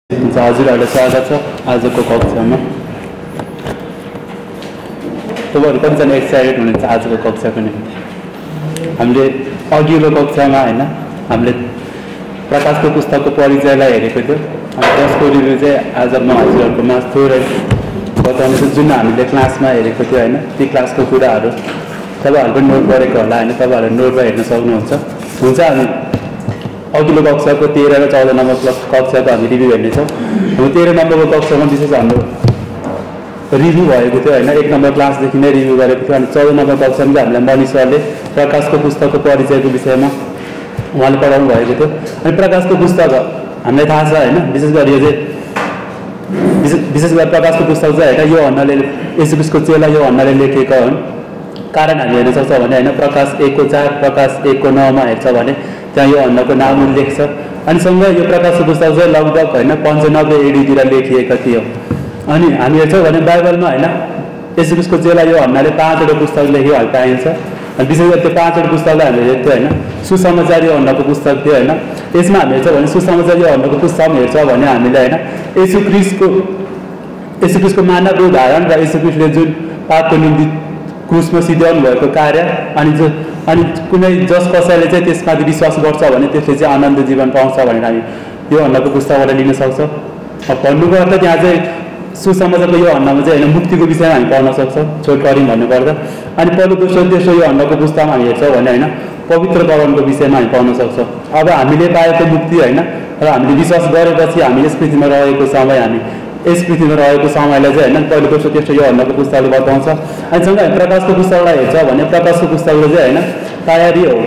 हजुरहरूलाई स्वागत छ आजको कक्षामा। तपाईँहरू कतिजना एक्साइटेड हुनुहुन्छ आजको कक्षाको निम्ति? हामीले अघिल्लो कक्षामा होइन हामीले प्रकाशको पुस्तकको परिचयलाई हेरेको थियो अनि त्यसको रिभ्यू चाहिँ आज म हजुरहरूकोमा थोरै बताउनेछु। जुन हामीले क्लासमा हेरेको थियो होइन ती क्लासको कुराहरू तपाईँहरूको नोट गरेको होला होइन, तपाईँहरूले नोटमा हेर्न सक्नुहुन्छ। हुन्छ हामी अघिल्लो कक्षाको 13 र 14 नम्बर कक्षाको हामी रिभ्यू हेर्नेछौँ। 13 नम्बरको कक्षामा विशेष हाम्रो रिभ्यू भएको थियो होइन, 1 नम्बर क्लासदेखि नै रिभ्यू गरेको थियो। अनि 14 नम्बर कक्षामा चाहिँ हामीलाई मनिष सरले प्रकाशको पुस्तकको परिचयको विषयमा उहाँले पढाउनु भएको थियो। अनि प्रकाशको पुस्तक हामीलाई थाहा छ होइन, विशेष गरी यो चाहिँ विशेष गरी प्रकाशको पुस्तक चाहिँ होइन यो हन्नाले यसो क्रिस्टको चेला यो हन्नाले लेखेको हो। कारण हामी हेर्न सक्छौँ भने होइन प्रकाश 1:4 प्रकाश 1:9 हेर्छ भने त्यहाँ यो हन्नाको नाम उल्लेख छ। अनि सँगै यो प्रकाशको पुस्तक चाहिँ लगभग होइन 95 एडीतिर लेखिएको थियो। अनि हामी हेर्छौँ भने बाइबलमा होइन यसो क्रिस्टको चेला यो हन्नाले 5वटा पुस्तक लेख्यो पाइन्छ। अनि विशेष गरी त्यो 5वटा पुस्तकलाई हामीले हेर्थ्यौँ होइन। सुसमाचार यो हन्नाको पुस्तक थियो होइन, यसमा हामी हेर्छौँ भने सुसमाचार यो हन्नाको पुस्तकमा हेर्छ भने हामीले होइन यसो क्रिस्टको मानव रूप धारण र यसो क्रिस्टले जुन पापको निम्ति क्रुसमा सिध्याउनु भएको कार्य अनि कुनै जस कसैले चाहिँ त्यसमाथि विश्वास गर्छ भने त्यसले चाहिँ आनन्द जीवन पाउँछ भनेर हामी यो हन्नाको पुस्तकबाट लिन सक्छौँ। भन्नुको अर्थ त्यहाँ चाहिँ सुसमाचारको यो हन्नामा चाहिँ होइन मुक्तिको विषयमा हामी पढ्न सक्छौँ छोटकरी भन्नुपर्दा। अनि पहिलो दोस्रो तेस्रो यो हन्नाको पुस्तकमा हामी हेर्छौँ भने होइन पवित्रकरणको विषयमा हामी पढ्न सक्छौँ। अब हामीले पाएको मुक्ति होइन र हामीले विश्वास गरेपछि हामी यस पृथ्वीमा रहेको समय रहेको समयलाई चाहिँ होइन पहिलो दोस्रो तेस्रो यो हन्नाको पुस्तकले बताउँछ। अनि सँगै प्रकाशको पुस्तकलाई हेर्छ भने प्रकाशको पुस्तकले चाहिँ होइन तयारी हो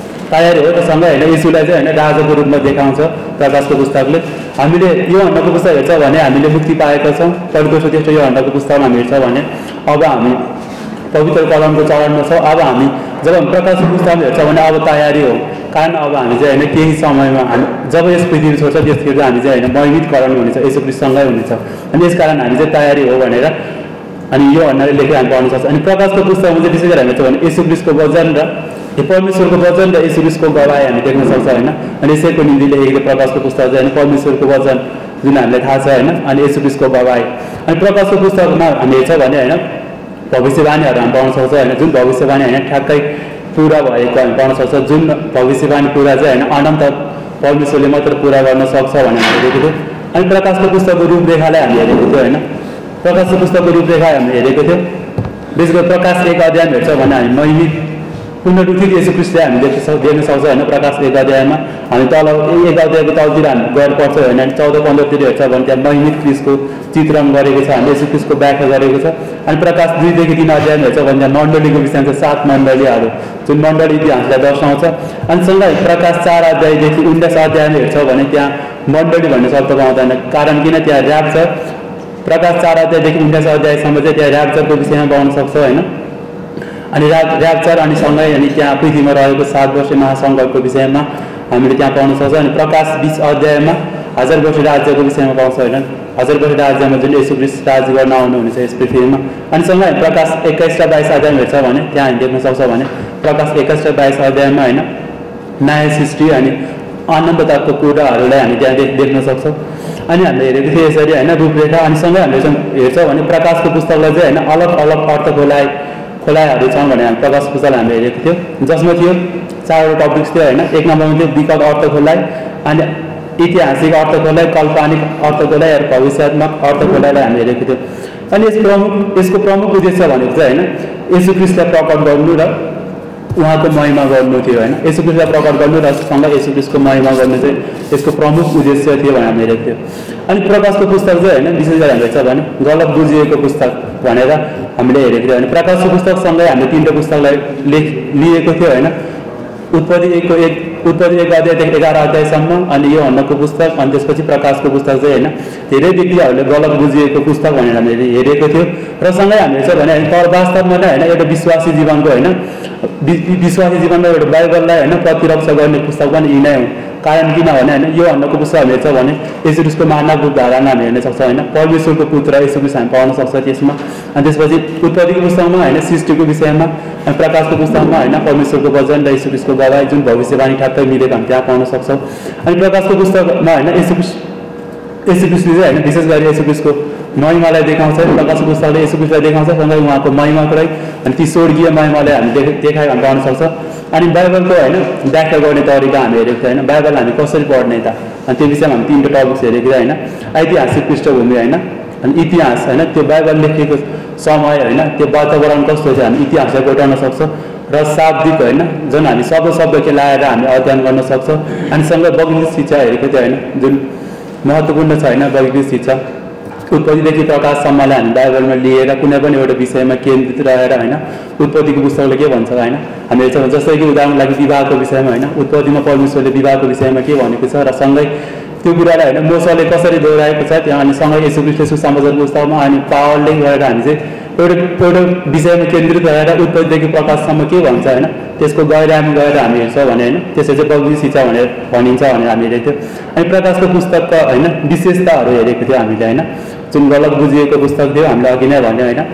र सँगै होइन यीशुलाई चाहिँ होइन राजाको रूपमा देखाउँछ प्रकाशको पुस्तकले। हामीले यो हन्नाको पुस्तक हेर्छ भने हामीले मुक्ति पाएका छौँ। पहिलो दोस्रो तेस्रो यो हन्नाको पुस्तकमा हामी हेर्छ भने अब हामी पवित्र कलमको चरणमा छौँ। अब हामी जब हामी प्रकाशको पुस्तकमा हेर्छ भने अब तयारी हो, कारण अब हामी चाहिँ होइन केही समयमा हामी जब यस पृथ्वी छोड्छ त्यसखेर हामी चाहिँ होइन महिमितकरण हुनेछ, यसो क्रिस्टसँगै हुनेछ। अनि यस कारण हामी चाहिँ तयारी हो भनेर अनि यो हन्नाले लेखेर हामी पढ्न सक्छौँ। अनि प्रकाशको पुस्तकमा चाहिँ विशेष गरी हामी हेर्छौँ भने यसो क्रिस्टको वचन र परमेश्वरको वचन र यसो क्रिस्टको गवाही हामी देख्न सक्छौँ होइन। अनि यसैको निम्ति लेखेको प्रकाशको पुस्तक चाहिँ होइन परमेश्वरको वचन जुन हामीलाई थाहा छ होइन, अनि यसो क्रिस्टको गवाही। अनि प्रकाशको पुस्तकमा हामी हेर्छ भने होइन भविष्यवाणीहरू हामी पाउन सक्छौँ होइन, जुन भविष्यवाणी होइन ठ्याक्कै पुरा भएको हामी पाउन सक्छौँ। जुन भविष्यवाणी पुरा चाहिँ होइन अनन्त परमेश्वरले मात्र पुरा गर्न सक्छ भनेर हामी हेरेको थियो। अनि प्रकाशको पुस्तकको रूपरेखालाई हामी हेरेको थियो होइन, प्रकाशको पुस्तकको रूपरेखा हामी हेरेको थियो। विशेष गरी प्रकाश 1 अध्यायमा हेर्छ भने हामी महिमित पुनरुत्थित यसो क्रिस्टलाई हामी देख्न सक्छौँ होइन। प्रकाश 1 अध्यायमा हामी तल 1 अध्यायको तलतिर हामी गएर पढ्छौँ होइन। 14-15तिर हेर्छ भने त्यहाँ महिमित क्रिस्टको चित्रण गरेको छ, हामी यसो क्रिस्टको व्याख्या गरेको छ। अनि प्रकाश 2देखि 3 अध्यायमा हेर्छ भने त्यहाँ मण्डलीको विषयमा 7 मण्डलीहरू जुन मण्डली इतिहासलाई दर्शाउँछ। अनि सँगै प्रकाश 4 अध्यायदेखि 19 अध्यायमा हेर्छ भने त्यहाँ मण्डली भन्ने शब्द पाउँदैन, कारण किन त्यहाँ र्याप्चर प्रकाश 4 अध्यायदेखि 19 अध्यायसम्म चाहिँ त्यहाँ र्याप्चरको विषयमा पाउन सक्छौँ होइन। अनि र्याप्चर अनि सँगै अनि त्यहाँ पृथ्वीमा रहेको 7 वर्ष महासङ्कटको विषयमा हामीले त्यहाँ पाउन सक्छौँ। अनि प्रकाश 20 अध्यायमा 1000 वर्ष राज्यको विषयमा पाउँछ होइन, 1000 वर्ष राज्यमा जुन यसो क्रिस्ट राज गर्न आउनुहुनेछ यस पृथ्वीमा। अनि सँगै प्रकाश 21 र 22 अध्यायमा हेर्छ भने त्यहाँ हामी देख्न सक्छौँ भने प्रकाश 21 र 22 अध्यायमा होइन नयाँ सृष्टि अनि अनन्तताको कुराहरूलाई हामी त्यहाँ देख्न सक्छौँ। अनि हामीले हेरेको थियो यसरी होइन रूपरेखा। अनि सँगै हामीले हेर्छौँ भने प्रकाशको पुस्तकलाई चाहिँ होइन अलग अलग अर्थ खोलाइहरू छन् भने हामी प्रकाश पुस्तकलाई हामीले हेरेको थियो, जसमा थियो 4वटा टपिक्स थियो होइन। 1 नम्बरमा थियो विगत अर्थ खोलाइ, अनि ऐतिहासिक अर्थ खोलाइ, काल्पनिक अर्थ खोलाइ र भविष्यात्मक अर्थ खोलाइलाई हामी हेरेको थियो। अनि यसको प्रमुख उद्देश्य भनेको चाहिँ होइन यसो क्रिस्टलाई प्रकट गर्नु र उहाँको महिमा गर्नु थियो होइन। यसो क्रिस्टलाई प्रकट गर्नु र सँगै यसो क्रिस्टको महिमा गर्नु चाहिँ यसको प्रमुख उद्देश्य थियो भनेर हामी हेरेको थियो। अनि प्रकाशको पुस्तक चाहिँ होइन विशेष गरी हामीले हेर्छ भने गलत बुझिएको पुस्तक भनेर हामीले हेरेको थियो। अनि प्रकाशको पुस्तकसँगै हामीले 3वटा पुस्तकलाई लिएको थियो होइन। उत्पत्ति 1 अध्यायदेखि 11 अध्यायसम्म, अनि यो हन्नाको पुस्तक, अनि त्यसपछि प्रकाशको पुस्तक चाहिँ होइन धेरै व्यक्तिहरूले गलत बुझिएको पुस्तक भनेर हामीले हेरेको थियो। र सँगै हामी हेर्छ भने तर वास्तवमा नै होइन एउटा विश्वासी जीवनको होइन विश्वासी जीवनमा एउटा बाइबललाई होइन प्रतिरक्षा गर्ने पुस्तक पनि यी नै हो। कारण किन भने होइन यो हन्नाको पुस्तक हामी हेर्छ भने यसो क्रिस्टको मानव रूप धारण हामी हेर्न सक्छौँ होइन, परमेश्वरको पुत्र यसो क्रिस्ट हामी पाउन सक्छ त्यसमा। अनि त्यसपछि उत्पत्तिको पुस्तकमा होइन सृष्टिको विषयमा, अनि प्रकाशको पुस्तकमा होइन परमेश्वरको वचन र यसो क्रिस्टको गवाही जुन भविष्यवाणी ठ्याक्कै मिलेको हामी त्यहाँ पाउन सक्छौँ। अनि प्रकाशको पुस्तकमा होइन येशू ख्रीष्टले चाहिँ होइन विशेष गरी येशू ख्रीष्टको महिमालाई देखाउँछ। प्रकाशको पुस्तकले येशू ख्रीष्टलाई देखाउँछ, सँगै उहाँको महिमाको लागि अनि ती स्वर्गीय महिमालाई हामी देखाइ हामी पाउन सक्छ। अनि बाइबलको होइन व्याख्या गर्ने तरिका हामी हेरेको थियो होइन, बाइबल हामी कसरी पढ्ने त, अनि त्यो विषयमा हामी 3टा टपिक्स हेरेको थियो होइन। ऐतिहासिक पृष्ठभूमि होइन, अनि इतिहास होइन, त्यो बाइबल लेखेको समय होइन, त्यो वातावरण कस्तो छ हामी इतिहासलाई कोटाउन सक्छ, र शाब्दिक होइन जुन हामी शब्द खेलाएर हामी अध्ययन गर्न सक्छ। अनि सँगै वैज्ञानिक शिक्षा हेरेको थियो होइन, जुन महत्त्वपूर्ण छ होइन वैज्ञानिक शिक्षा, उत्पत्तिदेखि प्रकाशसम्मलाई हामी बाइबलमा लिएर कुनै पनि एउटा विषयमा केन्द्रित रहेर होइन, उत्पत्तिको पुस्तकले के भन्छ होइन हामी हेर्छौँ। जस्तै कि उदाहरणको लागि विवाहको विषयमा होइन, उत्पत्तिमा परमेश्वरले विवाहको विषयमा के भनेको छ, र सँगै त्यो कुरालाई होइन मोशाले कसरी दोहोऱ्याएको छ त्यहाँ, अनि सँगै येशू ख्रीष्टले सुसमाचारको पुस्तकमा अनि पावलले गएर हामी चाहिँ एउटा विषयमा केन्द्रित रहेर उत्पत्तिदेखि प्रकाशसम्म के भन्छ होइन, त्यसको गहिराइमा गएर हामी हेर्छौँ भने होइन, त्यसै चाहिँ वैज्ञानिक शिक्षा भनेर भनिन्छ भनेर हामी हेरेको थियौँ। अनि प्रकाशको पुस्तकका होइन विशेषताहरू हेरेको थियो हामीले होइन, जुन गलत बुझिएको पुस्तक थियो हामीले अघि नै भन्यो होइन।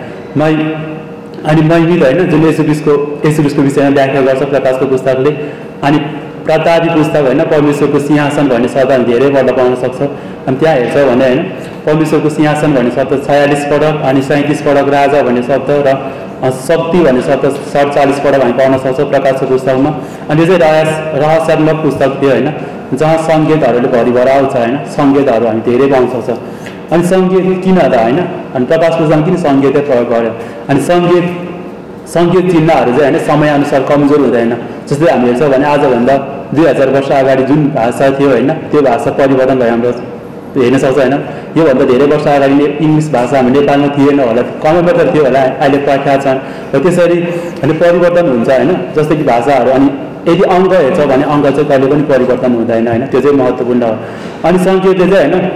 अनि महिमित होइन जुन येशू ख्रीष्टको विषयमा व्याख्या गर्छ प्रकाशको पुस्तकले। अनि प्रतापी पुस्तक होइन, परमेश्वरको सिंहासन भन्ने शब्द हामी धेरैपल्ट पाउन सक्छ। अनि त्यहाँ हेर्छौँ भने होइन परमेश्वरको सिंहासन भन्ने शब्द 46 पटक, अनि 37 पटक राजा भन्ने शब्द, र शक्ति भन्ने शब्द 47 पटक हामी पाउन सक्छौँ प्रकाशको पुस्तकमा। अनि यो चाहिँ रहस्यात्मक पुस्तक थियो होइन, जहाँ सङ्केतहरूले भरिभराउ छ होइन, सङ्केतहरू हामी धेरै पाउन सक्छौँ। अनि सङ्केत किन त होइन, अनि प्रकाश पुस्तकमा किन सङ्केतै प्रयोग गर्यो, अनि सङ्केत चिन्हहरू चाहिँ होइन समयअनुसार कमजोर हुँदैन। जस्तै हामी हेर्छौँ भने आजभन्दा 2000 वर्ष अगाडि जुन भाषा थियो होइन, त्यो भाषा परिवर्तन भयो हाम्रो हेर्न सक्छ होइन। योभन्दा धेरै वर्ष अगाडि इङ्ग्लिस भाषा हाम्रो नेपालमा थिएन होला, कमै मात्र थियो होला, अहिले प्रख्यात छन्। र त्यसरी अहिले परिवर्तन हुन्छ होइन, जस्तै कि भाषाहरू। अनि यदि अङ्क हेर्छ भने अङ्क चाहिँ कहिले पनि परिवर्तन हुँदैन होइन, त्यो चाहिँ महत्त्वपूर्ण हो। अनि सङ्केतले चाहिँ होइन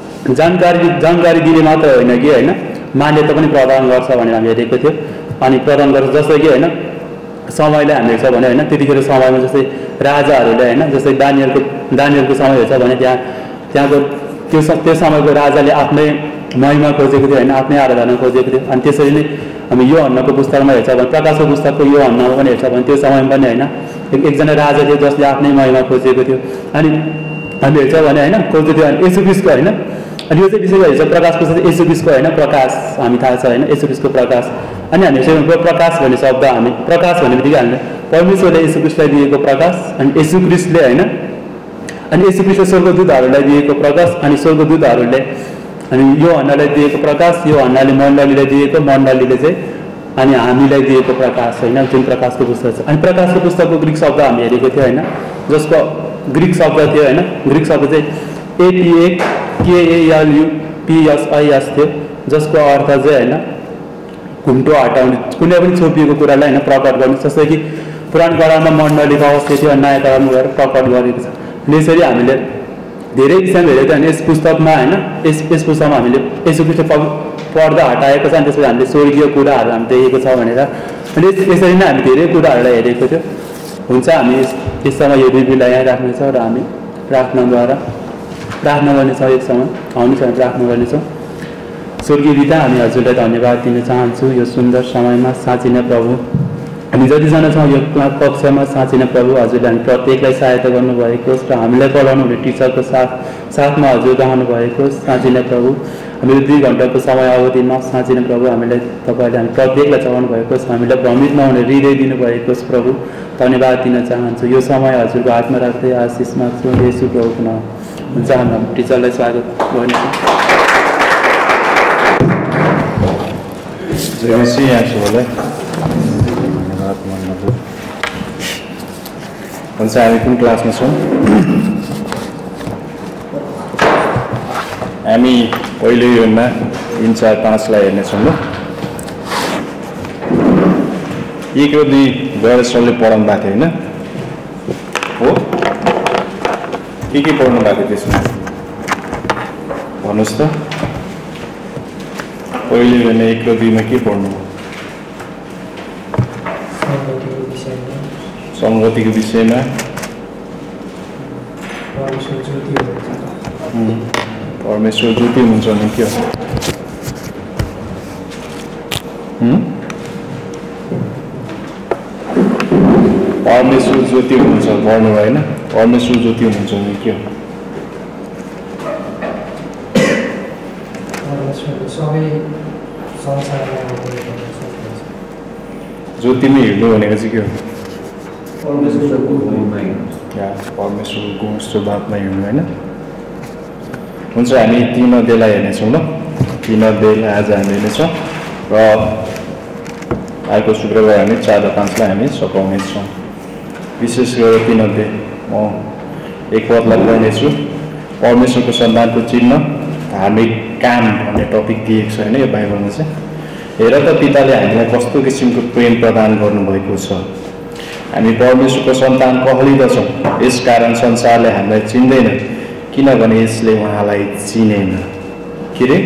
जानकारी दिने मात्र होइन कि होइन, मान्यता पनि प्रदान गर्छ भनेर हामी हेरेको थियो। अनि प्रदान गर्छ जस्तै कि होइन समयलाई हामी हेर्छ भने होइन, त्यतिखेर समयमा जस्तै राजाहरूले होइन, जस्तै दानियलको समय हेर्छ भने त्यहाँको त्यो समयको राजाले आफ्नै महिमा खोजेको थियो होइन, आफ्नै आराधना खोजेको थियो। अनि त्यसरी नै हामी यो हन्नाको पुस्तकमा हेर्छ भने प्रकाशको पुस्तकको यो हन्नामा पनि हेर्छ भने त्यो समयमा पनि होइन एकजना राजा थियो जसले आफ्नै महिमा खोजेको थियो। अनि हामी हेर्छ भने होइन खोज्दै थियो अनि येशू ख्रीष्टको होइन। अनि यो चाहिँ विशेष गरी हेर्छ प्रकाश पुस्तक येशू ख्रीष्टको होइन, प्रकाश हामी थाहा छ होइन, येशू ख्रीष्टको प्रकाश। अनि हामी हेर्छौँ प्रकाश भन्ने शब्द हामी प्रकाश भन्ने बित्तिकै हामीले परमेश्वरले येशू ख्रीष्टलाई दिएको प्रकाश, अनि येशू ख्रीष्टले होइन, अनि येशू ख्रीष्टले स्वर्गदूतहरूलाई दिएको प्रकाश, अनि स्वर्गदूतहरूले अनि यो हन्नालाई दिएको प्रकाश, यो हन्नाले मण्डलीलाई दिएको, मण्डलीले चाहिँ अनि हामीलाई दिएको प्रकाश होइन, जुन प्रकाशको पुस्तक छ। अनि प्रकाशको पुस्तकको ग्रिक शब्द हामी हेरेको थियो होइन, जसको ग्रिक शब्द थियो होइन, ग्रिक शब्द चाहिँ APAKALUPSIS थियो, जसको अर्थ चाहिँ होइन घुम्टो हटाउने, कुनै पनि छोपिएको कुरालाई होइन प्रकट गर्ने। जस्तै कि पुरानो कालमा मण्डलीको अवस्था थियो, नयाँ कालमा गएर प्रकट गरेको छ। यसरी हामीले धेरै विषयमा हेरेको थियो। यस पुस्तकमा होइन यस पुस्तकमा हामीले येशू ख्रीष्ट पर्दा हटाएको छ, अनि त्यसपछि हामीले स्वर्गीय कुराहरू हामी देखेको छ भनेर। अनि यसरी नै हामी धेरै कुराहरूलाई हेरेको थियो। हुन्छ हामी यस समय यो रिभ्यूलाई यहाँ राख्नेछौँ र हामी प्रार्थनाद्वारा प्रार्थना गर्नेछौँ। एक समय आउनुहोस् हामी प्रार्थना गर्नेछौँ। स्वर्गीय पिता, हामी हजुरलाई धन्यवाद दिन चाहन्छु यो सुन्दर समयमा। साँच्चै नै प्रभु हामी जतिजना छौँ यो कक्षामा, साँच्चै नै प्रभु हजुरले हामी प्रत्येकलाई सहायता गर्नुभएको र हामीलाई पढाउनु हुने टिचरको साथमा हजुर रहनु भएको। साँच्चै नै प्रभु हामीले 2 घन्टाको समय अवधिमा साँच्चै नै प्रभु हामीलाई तपाईँले हामी प्रत्येकलाई चलाउनु भएको छ, हामीलाई भ्रमित नहुने हृदय दिनुभएको छ प्रभु। धन्यवाद दिन चाहन्छु। यो समय हजुरको हातमा राख्दै आशिष माग्छु येशू प्रभुको नाम। हुन्छ हामी टिचरलाई स्वागत गर्नेछौँ। हुन्छ हामी कुन क्लासमा छौँ? हामी पहिलो युनिटमा 3, 4, 5लाई हेर्नेछौँ। ल 1 र 2 गएर सरले पढाउनु भएको थियो होइन हो? के पढ्नु भएको थियो त्यसमा भन्नुहोस् त। पहिलो युनिट 1 र 2मा के पढ्नु? सङ्गतिको विषयमा परमेश्वर ज्योति हुनुहुन्छ भने के हो? परमेश्वर ज्योति हुनुहुन्छ पढ्नु होइन, परमेश्वर ज्योति हुनुहुन्छ भने के हो? परमेश्वरले सबै संसारलाई अगाडि बढाउन सक्नुहुन्छ। जो तिमी हिँड्नु भनेको चाहिँ के हो? परमेश्वरको गुणमा या परमेश्वरको स्वभावमा हिँड्नु होइन। हुन्छ हामी तीन अध्यायलाई हेर्नेछौँ ल। तीन अध्यायलाई आज हामी हेर्नेछौँ र आएको शुक्रबार हामी 4 र 5 लाई हामी सघाउनेछौँ। विशेष गरेर 3 अध्याय म एक पदलाई पढ्नेछु। परमेश्वरको सन्तानको चिन्ह धार्मिक काम भन्ने टपिक दिएको छ होइन यो बाइबलमा चाहिँ। हेर त पिताले हामीलाई कस्तो किसिमको प्रेम प्रदान गर्नुभएको छ। हामी परमेश्वरको सन्तान कहलिँदछौँ, यसकारण संसारले हामीलाई चिन्दैन किनभने यसले उहाँलाई चिनेन। के रे?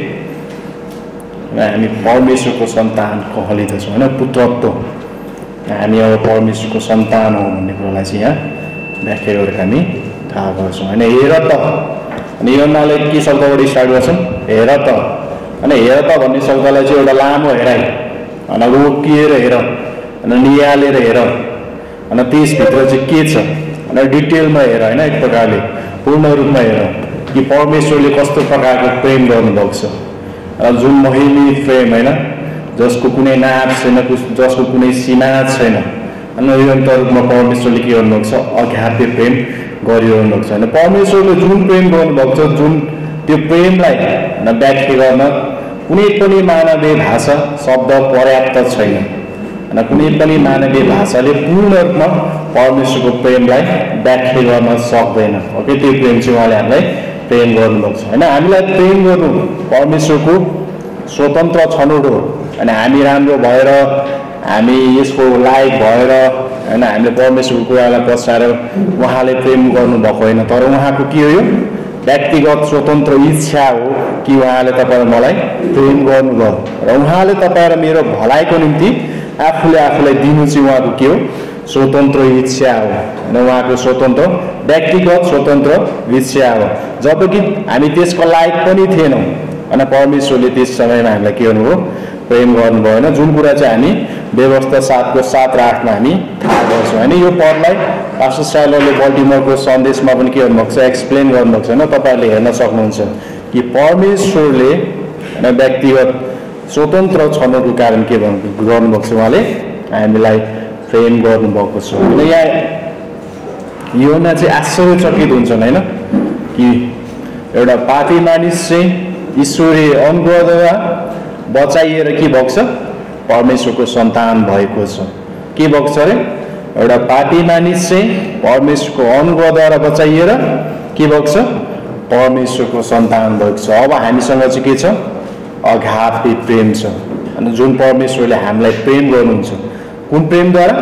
हामी परमेश्वरको सन्तान कहलिँदछौँ होइन, पुत्रत्व। हामी अब परमेश्वरको सन्तान हौँ भन्ने कुरालाई चाहिँ यहाँ व्याख्या गरेर हामी थाहा गर्छौँ होइन। हेर त, अनि योनाले के शब्दबाट स्टार्ट गर्छौँ? हेर त। अनि हेर त भन्ने शब्दलाई चाहिँ एउटा लामो हेराइ, अनि रोकिएर हेर, अनि निहालेर हेर, अनि त्यसभित्र चाहिँ के छ अनि डिटेलमा हेर होइन। एक प्रकारले पूर्ण रूपमा हेर कि परमेश्वरले कस्तो प्रकारको प्रेम गर्नुभएको छ। जुन महिमी प्रेम होइन, जसको कुनै नाप छैन, जसको कुनै सीमा छैन। अनि निरन्तर रूपमा परमेश्वरले के गर्नुभएको छ? अघाप्य प्रेम गरिरहनु भएको छ होइन। परमेश्वरले जुन प्रेम गर्नुभएको छ, जुन त्यो प्रेमलाई व्याख्या गर्न कुनै पनि मानवीय भाषा शब्द पर्याप्त छैन। कुनै पनि मानवीय भाषाले पूर्ण रूपमा परमेश्वरको प्रेमलाई व्याख्या गर्न सक्दैन। ओके, त्यो प्रेम चाहिँ उहाँले हामीलाई प्रेम गर्नुभएको छ होइन। हामीलाई प्रेम गर्नु परमेश्वरको स्वतन्त्र छनौट हो। अनि हामी राम्रो भएर, हामी यसको लायक भएर होइन, हामीले परमेश्वरको कुरालाई पछाएर उहाँले प्रेम गर्नुभएको होइन। तर उहाँको के हो? यो व्यक्तिगत स्वतन्त्र इच्छा हो कि उहाँले तपाईँ र मलाई प्रेम गर्नुभयो र उहाँले तपाईँ र मेरो भलाइको निम्ति आफूलाई दिनु चाहिँ उहाँको के हो? स्वतन्त्र इच्छा हो होइन। उहाँको स्वतन्त्र व्यक्तिगत स्वतन्त्र इच्छा हो। जबकि हामी त्यसको लायक पनि थिएनौँ होइन, परमेश्वरले त्यस समयमा हामीलाई के गर्नुभयो? प्रेम गर्नुभयो होइन। जुन कुरा चाहिँ हामी व्यवस्था 7 को 7 र 8 मा हामी थाहा गर्छौँ होइन। यो पदलाई पास्टर साइलरले बल्टिमोरको सन्देशमा पनि के गर्नुभएको छ? एक्सप्लेन गर्नुभएको छ होइन। तपाईँहरूले हेर्न सक्नुहुन्छ कि परमेश्वरले होइन व्यक्तिगत स्वतन्त्र छनौटको कारण के गर्नुभएको छ? उहाँले हामीलाई प्रेम गर्नुभएको छ होइन। यहाँ योना चाहिँ आश्चर्यचकित हुन्छन् होइन कि एउटा पापी मानिस चाहिँ ईश्वरीय अनुग्रहद्वारा बचाइएर के भएको छ? परमेश्वरको सन्तान भएको छ। के भएको छ अरे? एउटा पापी मानिस चाहिँ परमेश्वरको अनुग्रहद्वारा बचाइएर के भएको छ? परमेश्वरको सन्तान भएको छ। अब हामीसँग चाहिँ के छ? अघाप्य प्रेम छ। अनि जुन परमेश्वरले हामीलाई प्रेम गर्नुहुन्छ, कुन प्रेमद्वारा?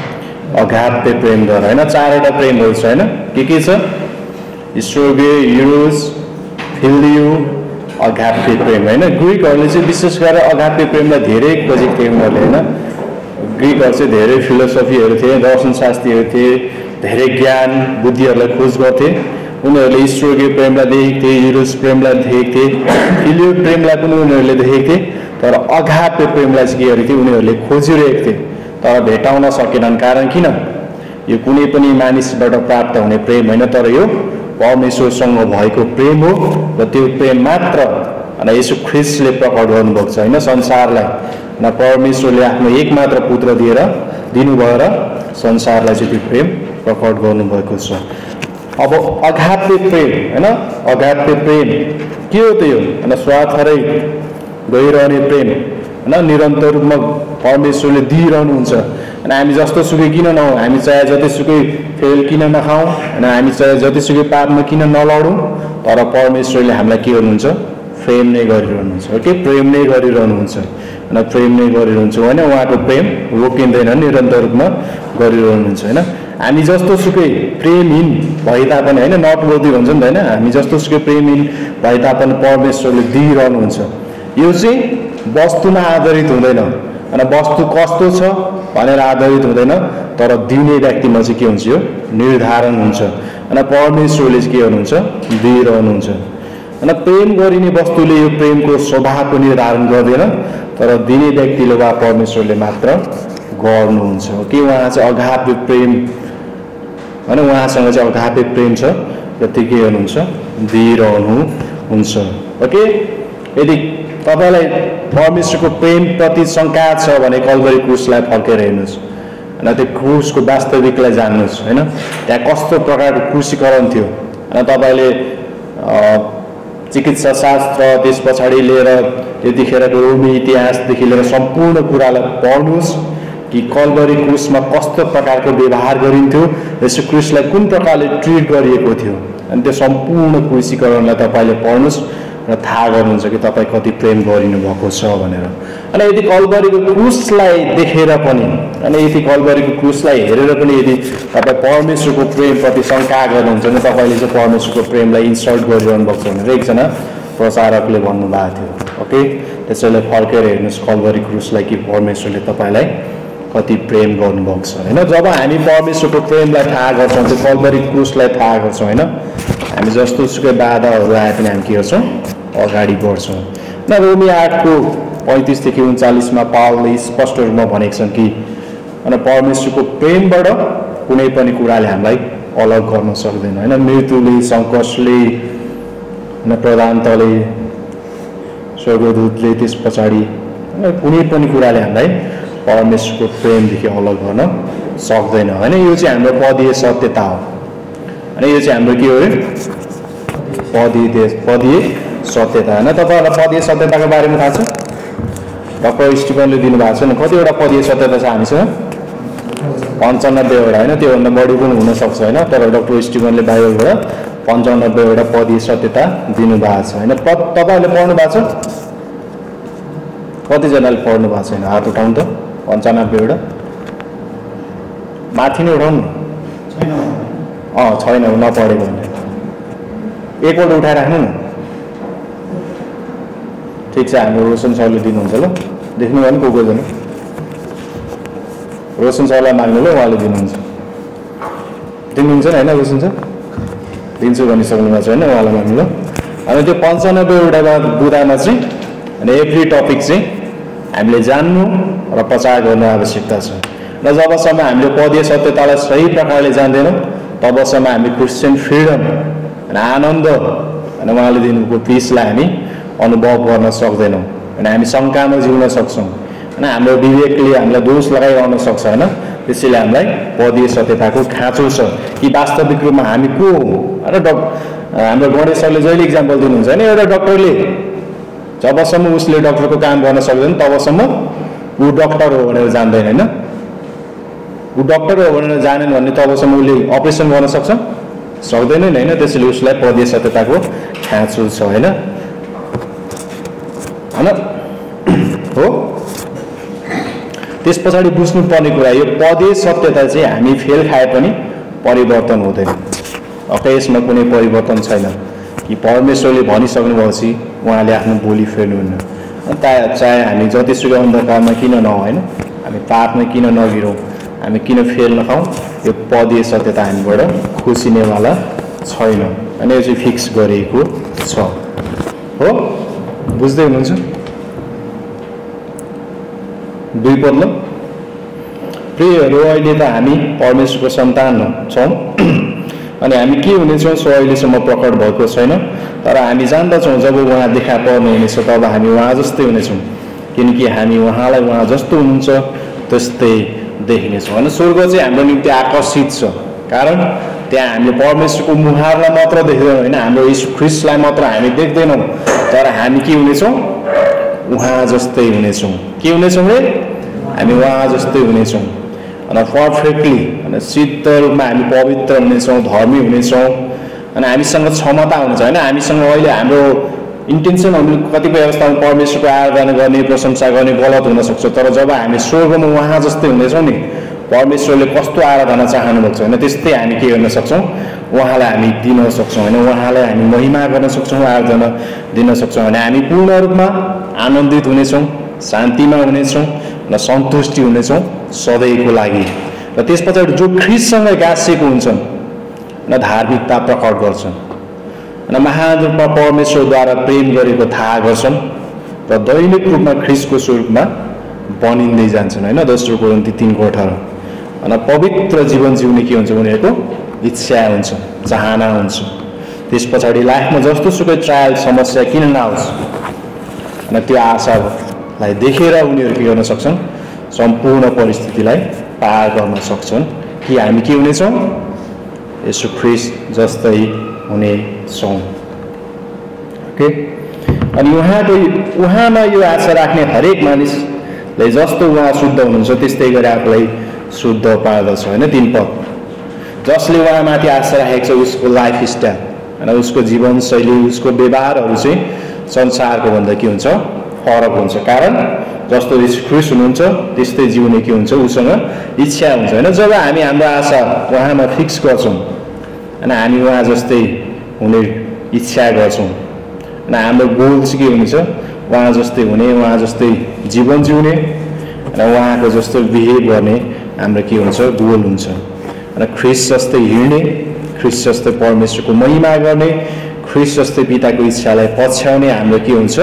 अघाप्य प्रेमद्वारा होइन। 4वटा प्रेमहरू छ होइन। के छ? ईश्वरीय, युरोस, फिलियो, अघाप्य प्रेम होइन। ग्रिकहरूले चाहिँ विशेष गरेर अघाप्य प्रेमलाई धेरै खोजेको थिए उनीहरूले होइन। ग्रिकहरू चाहिँ धेरै फिलोसफीहरू थिए, दर्शनशास्त्रीहरू थिए, धेरै ज्ञान बुद्धिहरूलाई खोज गर्थे। उनीहरूले ईश्वरीय प्रेमलाई देखेको थिए, युरोस प्रेमलाई देखेको थिए, फिलियो प्रेमलाई पनि उनीहरूले देखेको थिए। तर अघाप्य प्रेमलाई चाहिँ के गरेको थिए? उनीहरूले खोजिरहेको थिए तर भेटाउन सकेनन्। कारण किन? यो कुनै पनि मानिसबाट प्राप्त हुने प्रेम होइन, तर यो परमेश्वरसँग भएको प्रेम हो। र त्यो प्रेम मात्र होइन यसो ख्रिस्टले प्रकट गर्नुभएको छ होइन संसारलाई। न परमेश्वरले आफ्नो एकमात्र पुत्र दिएर दिनुभएर संसारलाई चाहिँ त्यो प्रेम प्रकट गर्नुभएको छ। अब अघाप्य प्रेम होइन, अघाप्य प्रेम के हो त? यो होइन स्वार्थरै गइरहने प्रेम होइन। निरन्तर रूपमा परमेश्वरले दिइरहनुहुन्छ अनि हामी जस्तो सुकै किन नहौँ, हामी चाहे जतिसुकै फेल किन नखाउँ होइन, हामी चाहे जतिसुकै पापमा किन नलडौँ, तर परमेश्वरले हामीलाई के गर्नुहुन्छ? प्रेम नै गरिरहनुहुन्छ। ओके, प्रेम नै गरिरहनुहुन्छ होइन, प्रेम नै गरिरहन्छ होइन। उहाँको प्रेम रोकिँदैन, निरन्तर रूपमा गरिरहनुहुन्छ होइन। हामी जस्तो सुकै प्रेमहीन भए तापनि होइन, नट वर्दी भन्छ नि त होइन, हामी जस्तो सुकै प्रेमहीन भए तापनि परमेश्वरले दिइरहनुहुन्छ। यो चाहिँ वस्तुमा आधारित हुँदैन होइन, वस्तु कस्तो छ भनेर आधारित हुँदैन, तर दिने व्यक्तिमा चाहिँ के हुन्छ? यो निर्धारण हुन्छ होइन। परमेश्वरले चाहिँ के गर्नुहुन्छ? दिइरहनुहुन्छ होइन। प्रेम गरिने वस्तुले यो प्रेमको स्वभावको निर्धारण गर्दैन, तर दिने व्यक्तिले वा परमेश्वरले मात्र गर्नुहुन्छ। कि उहाँ चाहिँ अघाप्य प्रेम होइन, उहाँसँग चाहिँ अघाप्य प्रेम छ र त्यो के गर्नुहुन्छ? दिइरहनुहुन्छ। ओके, यदि तपाईलाई परमेश्वरको प्रेमप्रति शङ्का छ भने कल्भरी क्रुसलाई फर्केर हेर्नुहोस् अनि त्यो क्रुसको वास्तविकलाई जान्नुहोस् हैन। त्यहाँ कस्तो प्रकारको क्रुसीकरण थियो अनि तपाईले चिकित्सा शास्त्र त्यस पछाडि लिएर त्यतिखेरको रोमी इतिहासदेखि लिएर सम्पूर्ण कुरालाई पढ्नुहोस् कि कल्भरी क्रुसमा कस्तो प्रकारको व्यवहार गरिन्थ्यो, यसो क्रुसलाई कुन प्रकारले ट्रिट गरिएको थियो अनि त्यो सम्पूर्ण क्रुसीकरणलाई तपाईले पढ्नुहोस् र थाहा गर्नुहुन्छ कि तपाईँ कति प्रेम गरिनु भएको छ भनेर। अनि यदि कल्भरीको क्रुसलाई देखेर पनि अनि यदि कल्भरीको क्रुसलाई हेरेर पनि यदि तपाईँ परमेश्वरको प्रेमप्रति शङ्का गर्नुहुन्छ भने तपाईँले चाहिँ परमेश्वरको प्रेमलाई इन्सल्ट गरिरहनु भएको छ भनेर एकजना प्रचारकले भन्नुभएको थियो। ओके, त्यसैले फर्केर हेर्नुहोस् कल्भरी क्रुसलाई कि परमेश्वरले तपाईँलाई कति प्रेम गर्नुभएको छ हैन। जब हामी परमेश्वरको प्रेमलाई थाहा गर्छौँ त्यो कल्भरी क्रुसलाई थाहा गर्छौँ हैन, हामी जस्तो सुकै बाधाहरू आए पनि हामी के गर्छौँ अगाडि बढ्छौँ। न रोमी 8को 35 देखि 39 पावलले स्पष्ट रूपमा भनेका छन् कि परमेश्वरको प्रेमबाट कुनै पनि कुराले हामीलाई अलग गर्न सक्दैन हैन। मृत्युले, सङ्कटले, प्रधानताले, स्वर्गदूतले, त्यस पछाडि कुनै पनि कुराले हामीलाई परमेश्वरको प्रेमदेखि अलग गर्न सक्दैन हैन। यो चाहिँ हाम्रो पदीय सत्यता हो अनि यो चाहिँ हाम्रो के हो पदीय सत्यता हैन। तपाईहरुलाई पदीय सत्यताको बारेमा थाहा छ? डक्टर स्टिफनले दिनुभएको छ नि कतिवटा पदीय सत्यता छ हामीसँग? 95 वटा हैन, त्योभन्दा बढी पनि हुन सक्छ हैन, तर डक्टर स्टिफनले बाइबलबाट 95 वटा पदीय सत्यता दिनुभएको छ हैन। तपाईहरुले पढ्नु भएको छ? कतिजनाले पढ्नु भएको छैन? हात उठाउनु त। 95 वटा माथि नै उठाउनु। छैन नपढेको भने एकपल्ट उठाइराख्नु न। ठिक छ, हाम्रो रोशन सरले दिनुहुन्छ ल। देख्नुभयो नि को जना रोशन सरलाई माग्नु ल, उहाँले दिनुहुन्छ। दिनुहुन्छ नि होइन रोशन सर? दिन्छु भनिसक्नु भएको छ होइन, उहाँलाई माग्नु ल। अनि त्यो 95 वटा बुदामा चाहिँ अनि एभ्री टपिक चाहिँ हामीले जान्नु र प्रचार गर्नु आवश्यकता छ। र जबसम्म हामीले पदीय सत्यतालाई सही प्रकारले जान्दैनौँ तबसम्म हामी क्रिस्चियन फ्रिडम अनि आनन्द अनि उहाँले दिनुभएको पिसलाई हामी अनुभव गर्न सक्दैनौँ अनि हामी शङ्कामा जिउन सक्छौँ अनि हाम्रो विवेकले हामीलाई दोष लगाइरहन सक्छ होइन। त्यसैले हामीलाई पदीय सत्यताको खाँचो छ कि वास्तविक रूपमा हामी को हो। र हाम्रो गणेश सरले जहिले इक्जाम्पल दिनुहुन्छ होइन, एउटा डक्टरले जबसम्म उसले डक्टरको काम गर्न सक्दैन तबसम्म ऊ डक्टर हो भनेर जान्दैन होइन। ऊ डक्टर हो भनेर जानेन भने तबसम्म उसले अपरेसन गर्न सक्छ सक्दैन नि होइन। त्यसैले उसलाई पदीय सत्यताको खाँचो छ होइन हो। त्यस पछाडि बुझ्नुपर्ने कुरा यो पदीय सत्यता चाहिँ हामी फेल खाए पनि परिवर्तन हुँदैन। यसमा कुनै परिवर्तन छैन कि परमेश्वरले भनिसक्नु भएपछि उहाँले आफ्नो बोली फेर्नुहुन्न। चाहे हामी जतिसुकै अन्धकारमा किन नहौँ होइन, हामी पापमा किन नगिरौँ, हामी किन फेल नखाउँ, यो पदीय सत्यता हामीबाट खुसिनेवाला छैन अनि यो चाहिँ फिक्स गरिएको छ हो। बुझ्दै हुनुहुन्छ? 2 पद ल। प्रियहरू, अहिले त हामी परमेश्वरको सन्तान छौँ अनि हामी के हुनेछौँ सो अहिलेसम्म प्रकट भएको छैन, तर हामी जान्दछौँ जब उहाँ देखा पर्नुहुनेछ तब हामी उहाँ जस्तै हुनेछौँ किनकि हामी उहाँलाई उहाँ जस्तो हुनुहुन्छ त्यस्तै देखिनेछौँ। अनि स्वर्ग चाहिँ हाम्रो निम्ति आकर्षित छ कारण त्यहाँ हामीले परमेश्वरको मुहारलाई मात्र देख्दैनौँ होइन, हाम्रो यीशु ख्रीष्टलाई मात्र हामी देख्दैनौँ, तर हामी के हुनेछौँ उहाँ जस्तै हुनेछौँ। के हुनेछौँ रे? हामी उहाँ जस्तै हुनेछौँ अनि पर्फेक्टली अनि सिद्ध रूपमा हामी पवित्र हुनेछौँ, धर्मी हुनेछौँ अनि हामीसँग क्षमता हुनेछ होइन। हामीसँग अहिले हाम्रो इन्टेन्सन हामीले कतिपय अवस्थामा परमेश्वरको आराधना गर्ने प्रशंसा गर्ने गलत हुनसक्छ, तर जब हामी स्वर्गमा उहाँ जस्तै हुनेछौँ नि परमेश्वरले कस्तो आराधना चाहनुभएको छ होइन त्यस्तै हामी के गर्न सक्छौँ उहाँलाई हामी दिन सक्छौँ होइन, उहाँलाई हामी महिमा गर्न सक्छौँ, आराधना दिन सक्छौँ भने हामी पूर्ण रूपमा आनन्दित हुनेछौँ, शान्तिमा हुनेछौँ र सन्तुष्टि हुनेछौँ सधैँको लागि। र त्यस पछाडि जो ख्रीष्टसँग गाँसिएको हुन्छन् र धार्मिकता प्रकट गर्छन् र महान रूपमा परमेश्वरद्वारा प्रेम गरेको थाहा गर्छन् र दैनिक रूपमा ख्रीष्टको स्वरूपमा बनिँदै जान्छन् होइन। दोस्रो कोरिन्थी 3:18 अनि पवित्र जीवन जिउने के हुन्छ उनीहरूको इच्छा हुन्छ, चाहना हुन्छ। त्यस पछाडि लाइफमा जस्तो सुकै ट्रायल समस्या किन नआओस् अनि त्यो आशालाई देखेर उनीहरू के गर्न सक्छन् सम्पूर्ण परिस्थितिलाई पार गर्न सक्छन् कि हामी के हुनेछौँ येशू ख्रीष्ट जस्तै हुनेछौँ ओके अनि उहाँमा यो आशा राख्ने हरेक मानिसले जस्तो उहाँ शुद्ध हुनुहुन्छ त्यस्तै गरी आफूलाई शुद्ध पार्दछ होइन 3 पद जसले उहाँमाथि आशा राखेको छ उसको लाइफ स्टाइल होइन उसको जीवनशैली उसको व्यवहारहरू चाहिँ संसारको भन्दा के हुन्छ फरक हुन्छ कारण जस्तो ख्रीष्ट हुनुहुन्छ त्यस्तै जिउने के हुन्छ उसँग इच्छा हुन्छ होइन जब हामी हाम्रो आशा उहाँमा फिक्स गर्छौँ अनि हामी उहाँ जस्तै हुने इच्छा गर्छौँ अनि हाम्रो गोल चाहिँ के हुन्छ उहाँ जस्तै हुने उहाँ जस्तै जीवन जिउने र उहाँको जस्तो बिहेभ गर्ने हाम्रो के हुन्छ गोल हुन्छ र ख्रीष्ट जस्तै हिँड्ने ख्रीष्ट जस्तै परमेश्वरको महिमा गर्ने ख्रीष्ट जस्तै पिताको इच्छालाई पछ्याउने हाम्रो के हुन्छ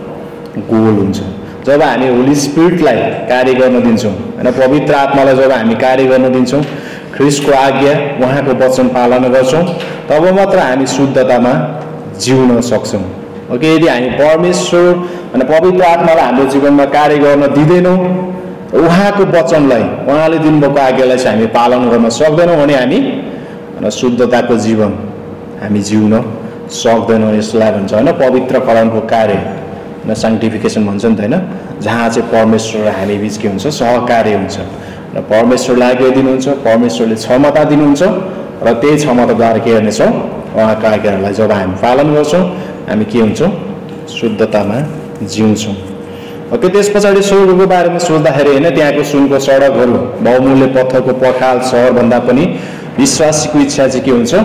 गोल हुन्छ जब हामी होली स्पिरिटलाई कार्य गर्न दिन्छौँ होइन पवित्र आत्मालाई जब हामी कार्य गर्न दिन्छौँ ख्रीष्टको आज्ञा उहाँको वचन पालन गर्छौँ तब मात्र हामी शुद्धतामा जिउन सक्छौँ ओके यदि हामी परमेश्वर अनि पवित्र आत्मालाई हाम्रो जीवनमा कार्य गर्न दिँदैनौँ उहाँको वचनलाई उहाँले दिनुभएको आज्ञालाई चाहिँ हामी पालन गर्न सक्दैनौँ भने हामी शुद्धताको जीवन हामी जिउन सक्दैनौँ यसलाई भन्छ होइन पवित्रकरणको कार्य न साङ्क्टिफिकेसन भन्छ नि त होइन जहाँ चाहिँ परमेश्वर र हामी बिच के हुन्छ सहकार्य हुन्छ र परमेश्वरले आज्ञा दिनुहुन्छ परमेश्वरले क्षमता दिनुहुन्छ र त्यही क्षमताद्वारा के गर्नेछौँ उहाँको आज्ञाहरूलाई जब हामी पालन गर्छौँ हामी के हुन्छौँ शुद्धतामा जिउँछौँ ओके त्यस पछाडि स्वर्गको बारेमा सोच्दाखेरि होइन त्यहाँको सुनको सडकहरू बहुमूल्य पत्थरको पर्खाल सहरभन्दा पनि विश्वासीको इच्छा चाहिँ के हुन्छ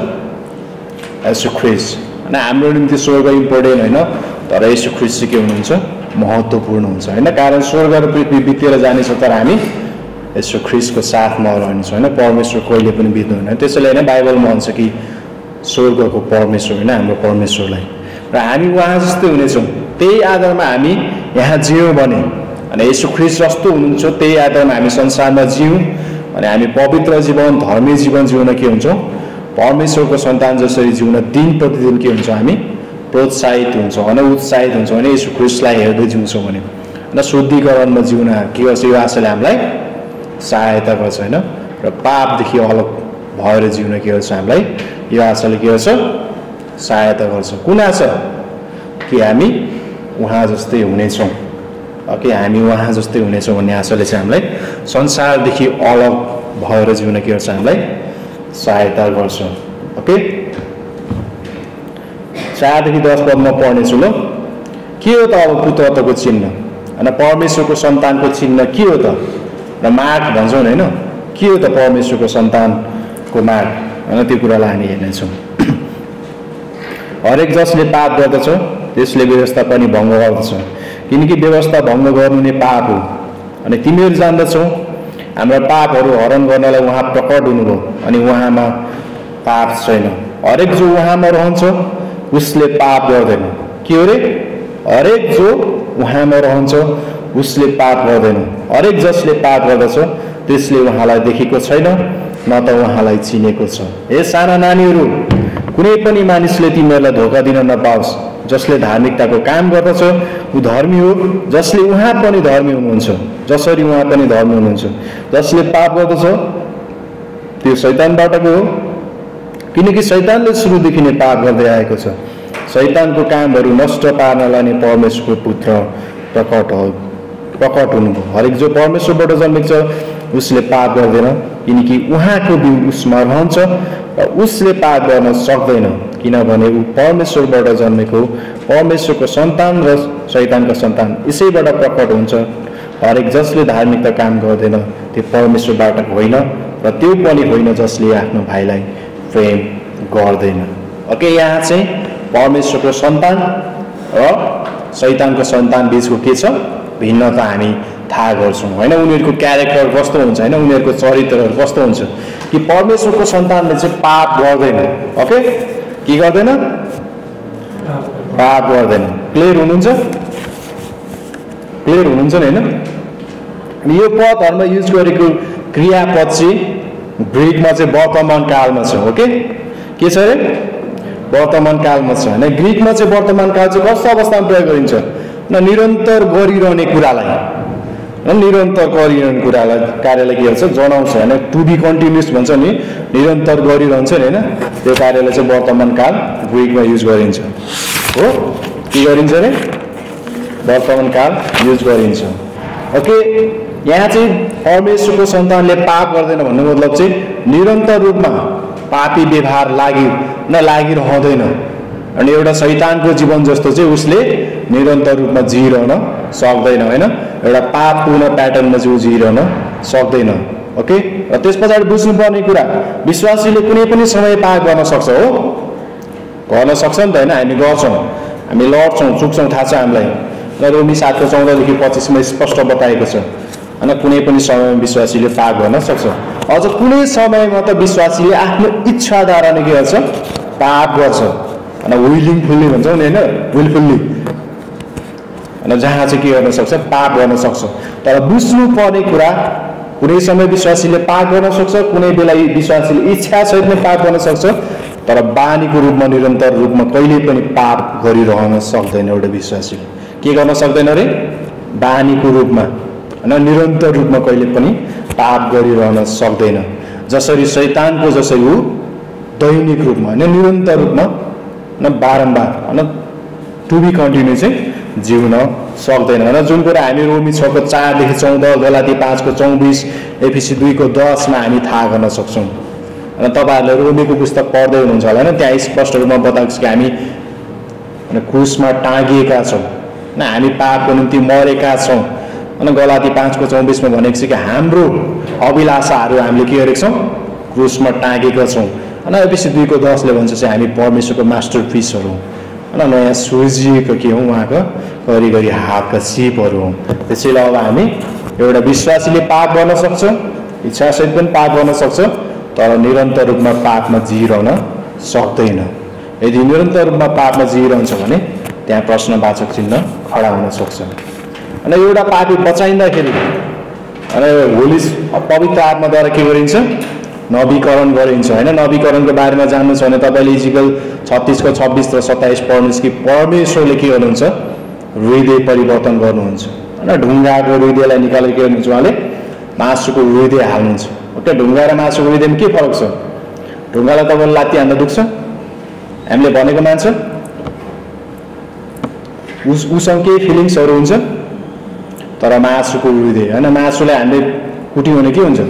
येशू ख्रीष्ट होइन हाम्रो निम्ति स्वर्ग इम्पोर्टेन्ट होइन तर येशू ख्रीष्ट चाहिँ के हुनुहुन्छ महत्त्वपूर्ण हुन्छ होइन कारण स्वर्ग र पृथ्वी बितेर जानेछ तर हामी येशू ख्रीष्टको साथमा रहनेछौँ होइन परमेश्वर कहिले पनि बित्नु हुँदैन त्यसैले होइन बाइबलमा भन्छ कि स्वर्गको परमेश्वर होइन हाम्रो परमेश्वरलाई र हामी उहाँ जस्तै हुनेछौँ त्यही आधारमा हामी यहाँ जियौँ भने अनि येशू ख्रीष्ट जस्तो हुनुहुन्छ त्यही आधारमा हामी संसारमा जियौँ अनि हामी पवित्र जीवन धर्मी जीवन जिउन के हुन्छौँ परमेश्वरको सन्तान जसरी जिउन दिन प्रतिदिन के हुन्छ हामी प्रोत्साहित हुन्छौँ होइन उत्साहित हुन्छौँ भने येशू ख्रीष्टलाई हेर्दै जिउँछौँ भने होइन शुद्धिकरणमा जिउन के गर्छ यो आशाले हामीलाई सहायता गर्छ होइन र पापदेखि अलग भएर जिउन के गर्छ हामीलाई यो आशाले के गर्छ सहायता गर्छ कुन आशा कि हामी उहाँ जस्तै हुनेछौँ कि हामी उहाँ जस्तै हुनेछौँ भन्ने आशाले चाहिँ हामीलाई संसारदेखि अलग भएर जिउन के गर्छ हामीलाई सहायता गर्छ ओके 4 देखि 10 पदमा पढ्नेछु ल के हो त अब पुत्रत्वको चिन्ह होइन परमेश्वरको सन्तानको चिन्ह के हो त र मार्ग भन्छौँ होइन के हो त परमेश्वरको सन्तानको मार्ग होइन त्यो कुरालाई हामी हेर्नेछौँ हरेक जसले पाप गर्दछ त्यसले व्यवस्था पनि भङ्ग गर्दछ किनकि व्यवस्था भङ्ग गर्नु नै पाप हो अनि तिमीहरू जान्दछौ हाम्रा पापहरू हरण गर्नलाई उहाँ प्रकट हुनुभयो अनि उहाँमा पाप छैन हरेक जो उहाँमा रहन्छ उसले पाप गर्दैन के हो रे हरेक जो उहाँमा रहन्छ उसले पाप गर्दैन हरेक जसले पाप गर्दछ त्यसले उहाँलाई देखेको छैन न त उहाँलाई चिनेको छ हे साना नानीहरू कुनै पनि मानिसले तिमीहरूलाई धोका दिन नपाओस् जसले धार्मिकताको काम गर्दछ ऊ धर्मी हो जसले उहाँ पनि धर्मी हुनुहुन्छ जसरी उहाँ पनि धर्मी हुनुहुन्छ जसले पाप गर्दछ त्यो शैतानबाटको हो किनकि शैतानले सुरुदेखि नै पाप गर्दै आएको छ शैतानको कामहरू नष्ट पार्नलाई नै परमेश्वरको पुत्र प्रकट हुनुभयो हरेक जो परमेश्वरबाट जन्मेको छ उसले पाप गर्दैन किनकि उहाँको बिउ उसमा रहन्छ र उसले पाप गर्न सक्दैन किनभने ऊ परमेश्वरबाट जन्मेको परमेश्वरको सन्तान र शैतानको सन्तान यसैबाट प्रकट हुन्छ हरेक जसले धार्मिकता काम गर्दैन त्यो परमेश्वरबाट होइन र त्यो पनि होइन जसले आफ्नो भाइलाई प्रेम गर्दैन ओके यहाँ चाहिँ परमेश्वरको सन्तान र शैतानको सन्तान बिचको के छ भिन्नता हामी थाहा गर्छौँ होइन उनीहरूको क्यारेक्टर कस्तो हुन्छ होइन उनीहरूको चरित्रहरू कस्तो हुन्छ कि परमेश्वरको सन्तानले चाहिँ पाप गर्दैन ओके के गर्दैन पाप गर्दैन क्लियर हुनुहुन्छ नि होइन यो पदहरूमा युज गरेको क्रियापद चाहिँ ग्रिकमा चाहिँ वर्तमान कालमा छ ओके के छ अरे वर्तमान कालमा छ होइन ग्रिकमा चाहिँ वर्तमान काल चाहिँ कस्तो अवस्थामा प्रयोग गरिन्छ निरन्तर गरिरहने कुरालाई निरन्तर गरिरहने कुरालाई कार्यलाई के भन्छ जनाउँछ हैन टु बी कन्टिन्युस भन्छ नि निरन्तर गरिरहन्छ नि हैन त्यो कार्यलाई चाहिँ वर्तमान काल ग्रीकमा युज गरिन्छ हो के गरिन्छ रे वर्तमान काल युज गरिन्छ ओके यहाँ चाहिँ परमेश्वरको सन्तानले पाप गर्दैन भन्ने मतलब चाहिँ निरन्तर रूपमा पापी व्यवहार लागिरहँदैन अनि एउटा शैतानको जीवन जस्तो चाहिँ उसले निरन्तर रूपमा जिइरहन सक्दैन हैन एउटा पापपूर्ण प्याटर्नमा चाहिँ जिइरहन सक्दैन ओके र त्यसपछि बुझ्नुपर्ने कुरा विश्वासीले कुनै पनि समय पाप गर्न सक्छ हो गर्न सक्छ नि त हैन हामी गर्छौं हामी लड्छौं चुक्छौं थाहा छ हामीलाई र रोमी 7:14 देखि 25 मा स्पष्ट बताएको छ हैन कुनै पनि समयमा विश्वासीले पाप गर्न सक्छ अझ कुनै समयमा त विश्वासीले आफ्नो इच्छाद्वारा नै के गर्छ पाप गर्छ अनि विलिङफुल्ली भन्छौ नि हैन विलफुल्ली अनि जहाँ चाहिँ के गर्न सक्छ पाप गर्न सक्छ तर बुझ्नु पर्ने कुरा कुनै समय विश्वासीले पाप गर्न सक्छ कुनै बेला विश्वासीले इच्छा सहित नै पाप गर्न सक्छ तर बानीको रूपमा निरन्तर रूपमा कहिले पनि पाप गरिरहन सक्दैन एउटा विश्वासीले के गर्न सक्दैन रे बानीको रूपमा हैन निरन्तर रूपमा कहिले पनि पाप गरिरहन सक्दैन जसरी शैतानको जसरी हो दैनिक रूपमा हैन निरन्तर रूपमा न बारम्बार हैन टु बी कन्टिन्यू चाहिँ जिउन सक्दैन हैन जुन कुरा हामी रोमी 6:4 देखि 14 गलाती 5:24 एफिसी 2:10 मा हामी थाहा गर्न सक्छौं अनि तपाईहरुले रोमीको पुस्तक पढ्दै हुनुहुन्छ होला हैन त्यहाँ स्पष्ट रूपमा बताएको छ कि हामी क्रुसमा टाँगिएका छौं न हामी पापको निम्ति मरेका छौं अनि गलाती 5:24 मा भनेको छ कि हाम्रो अभिलाषाहरू हामीले के गरेका छौं क्रुसमा टाँगेका छौं अनि एफिसी 2:10 ले भन्छ चाहिँ हामी परमेश्वरको मास्टरपिसहरु हो अनि नयाँ सृजिएको के हो उहाँको घरिघरि हातका सिपहरु हो त्यसैले अब हामी एउटा विश्वासीले पाप गर्न सक्छ इच्छा सहित पनि पाप गर्न सक्छ तर निरन्तर रूपमा पापमा जिइरहन सक्दैन यदि निरन्तर रूपमा पापमा जिइरहन्छ भने त्यहाँ प्रश्नवाचक चिन्ह खडा हुन सक्छ अनि एउटा पापी बचाइँदाखेरि अनि होली पवित्र आत्माद्वारा के गरिन्छ नवीकरण गरिन्छ हैन नवीकरणको बारेमा जान्नु छ भने तपाईले इजिकल 36:26 र 27 पढ्नुस् कि परमेश्वरले के गर्नुहुन्छ हृदय परिवर्तन गर्नुहुन्छ हैन ढुङ्गाको हृदयलाई निकालेर के गर्नुहुन्छ उहाँले मासुको हृदय हाल्नुहुन्छ ओके ढुङ्गा र मासुको हृदयमा के फरक छ ढुङ्गालाई तपाईले लात्ती हान्दा दुख्छ हामीले भनेको मान्छ उसँग के फिलिङ्सहरु हुन्छ तर मासुको हृदय हैन मासुलाई हामीले कुट्यो भने के हुन्छ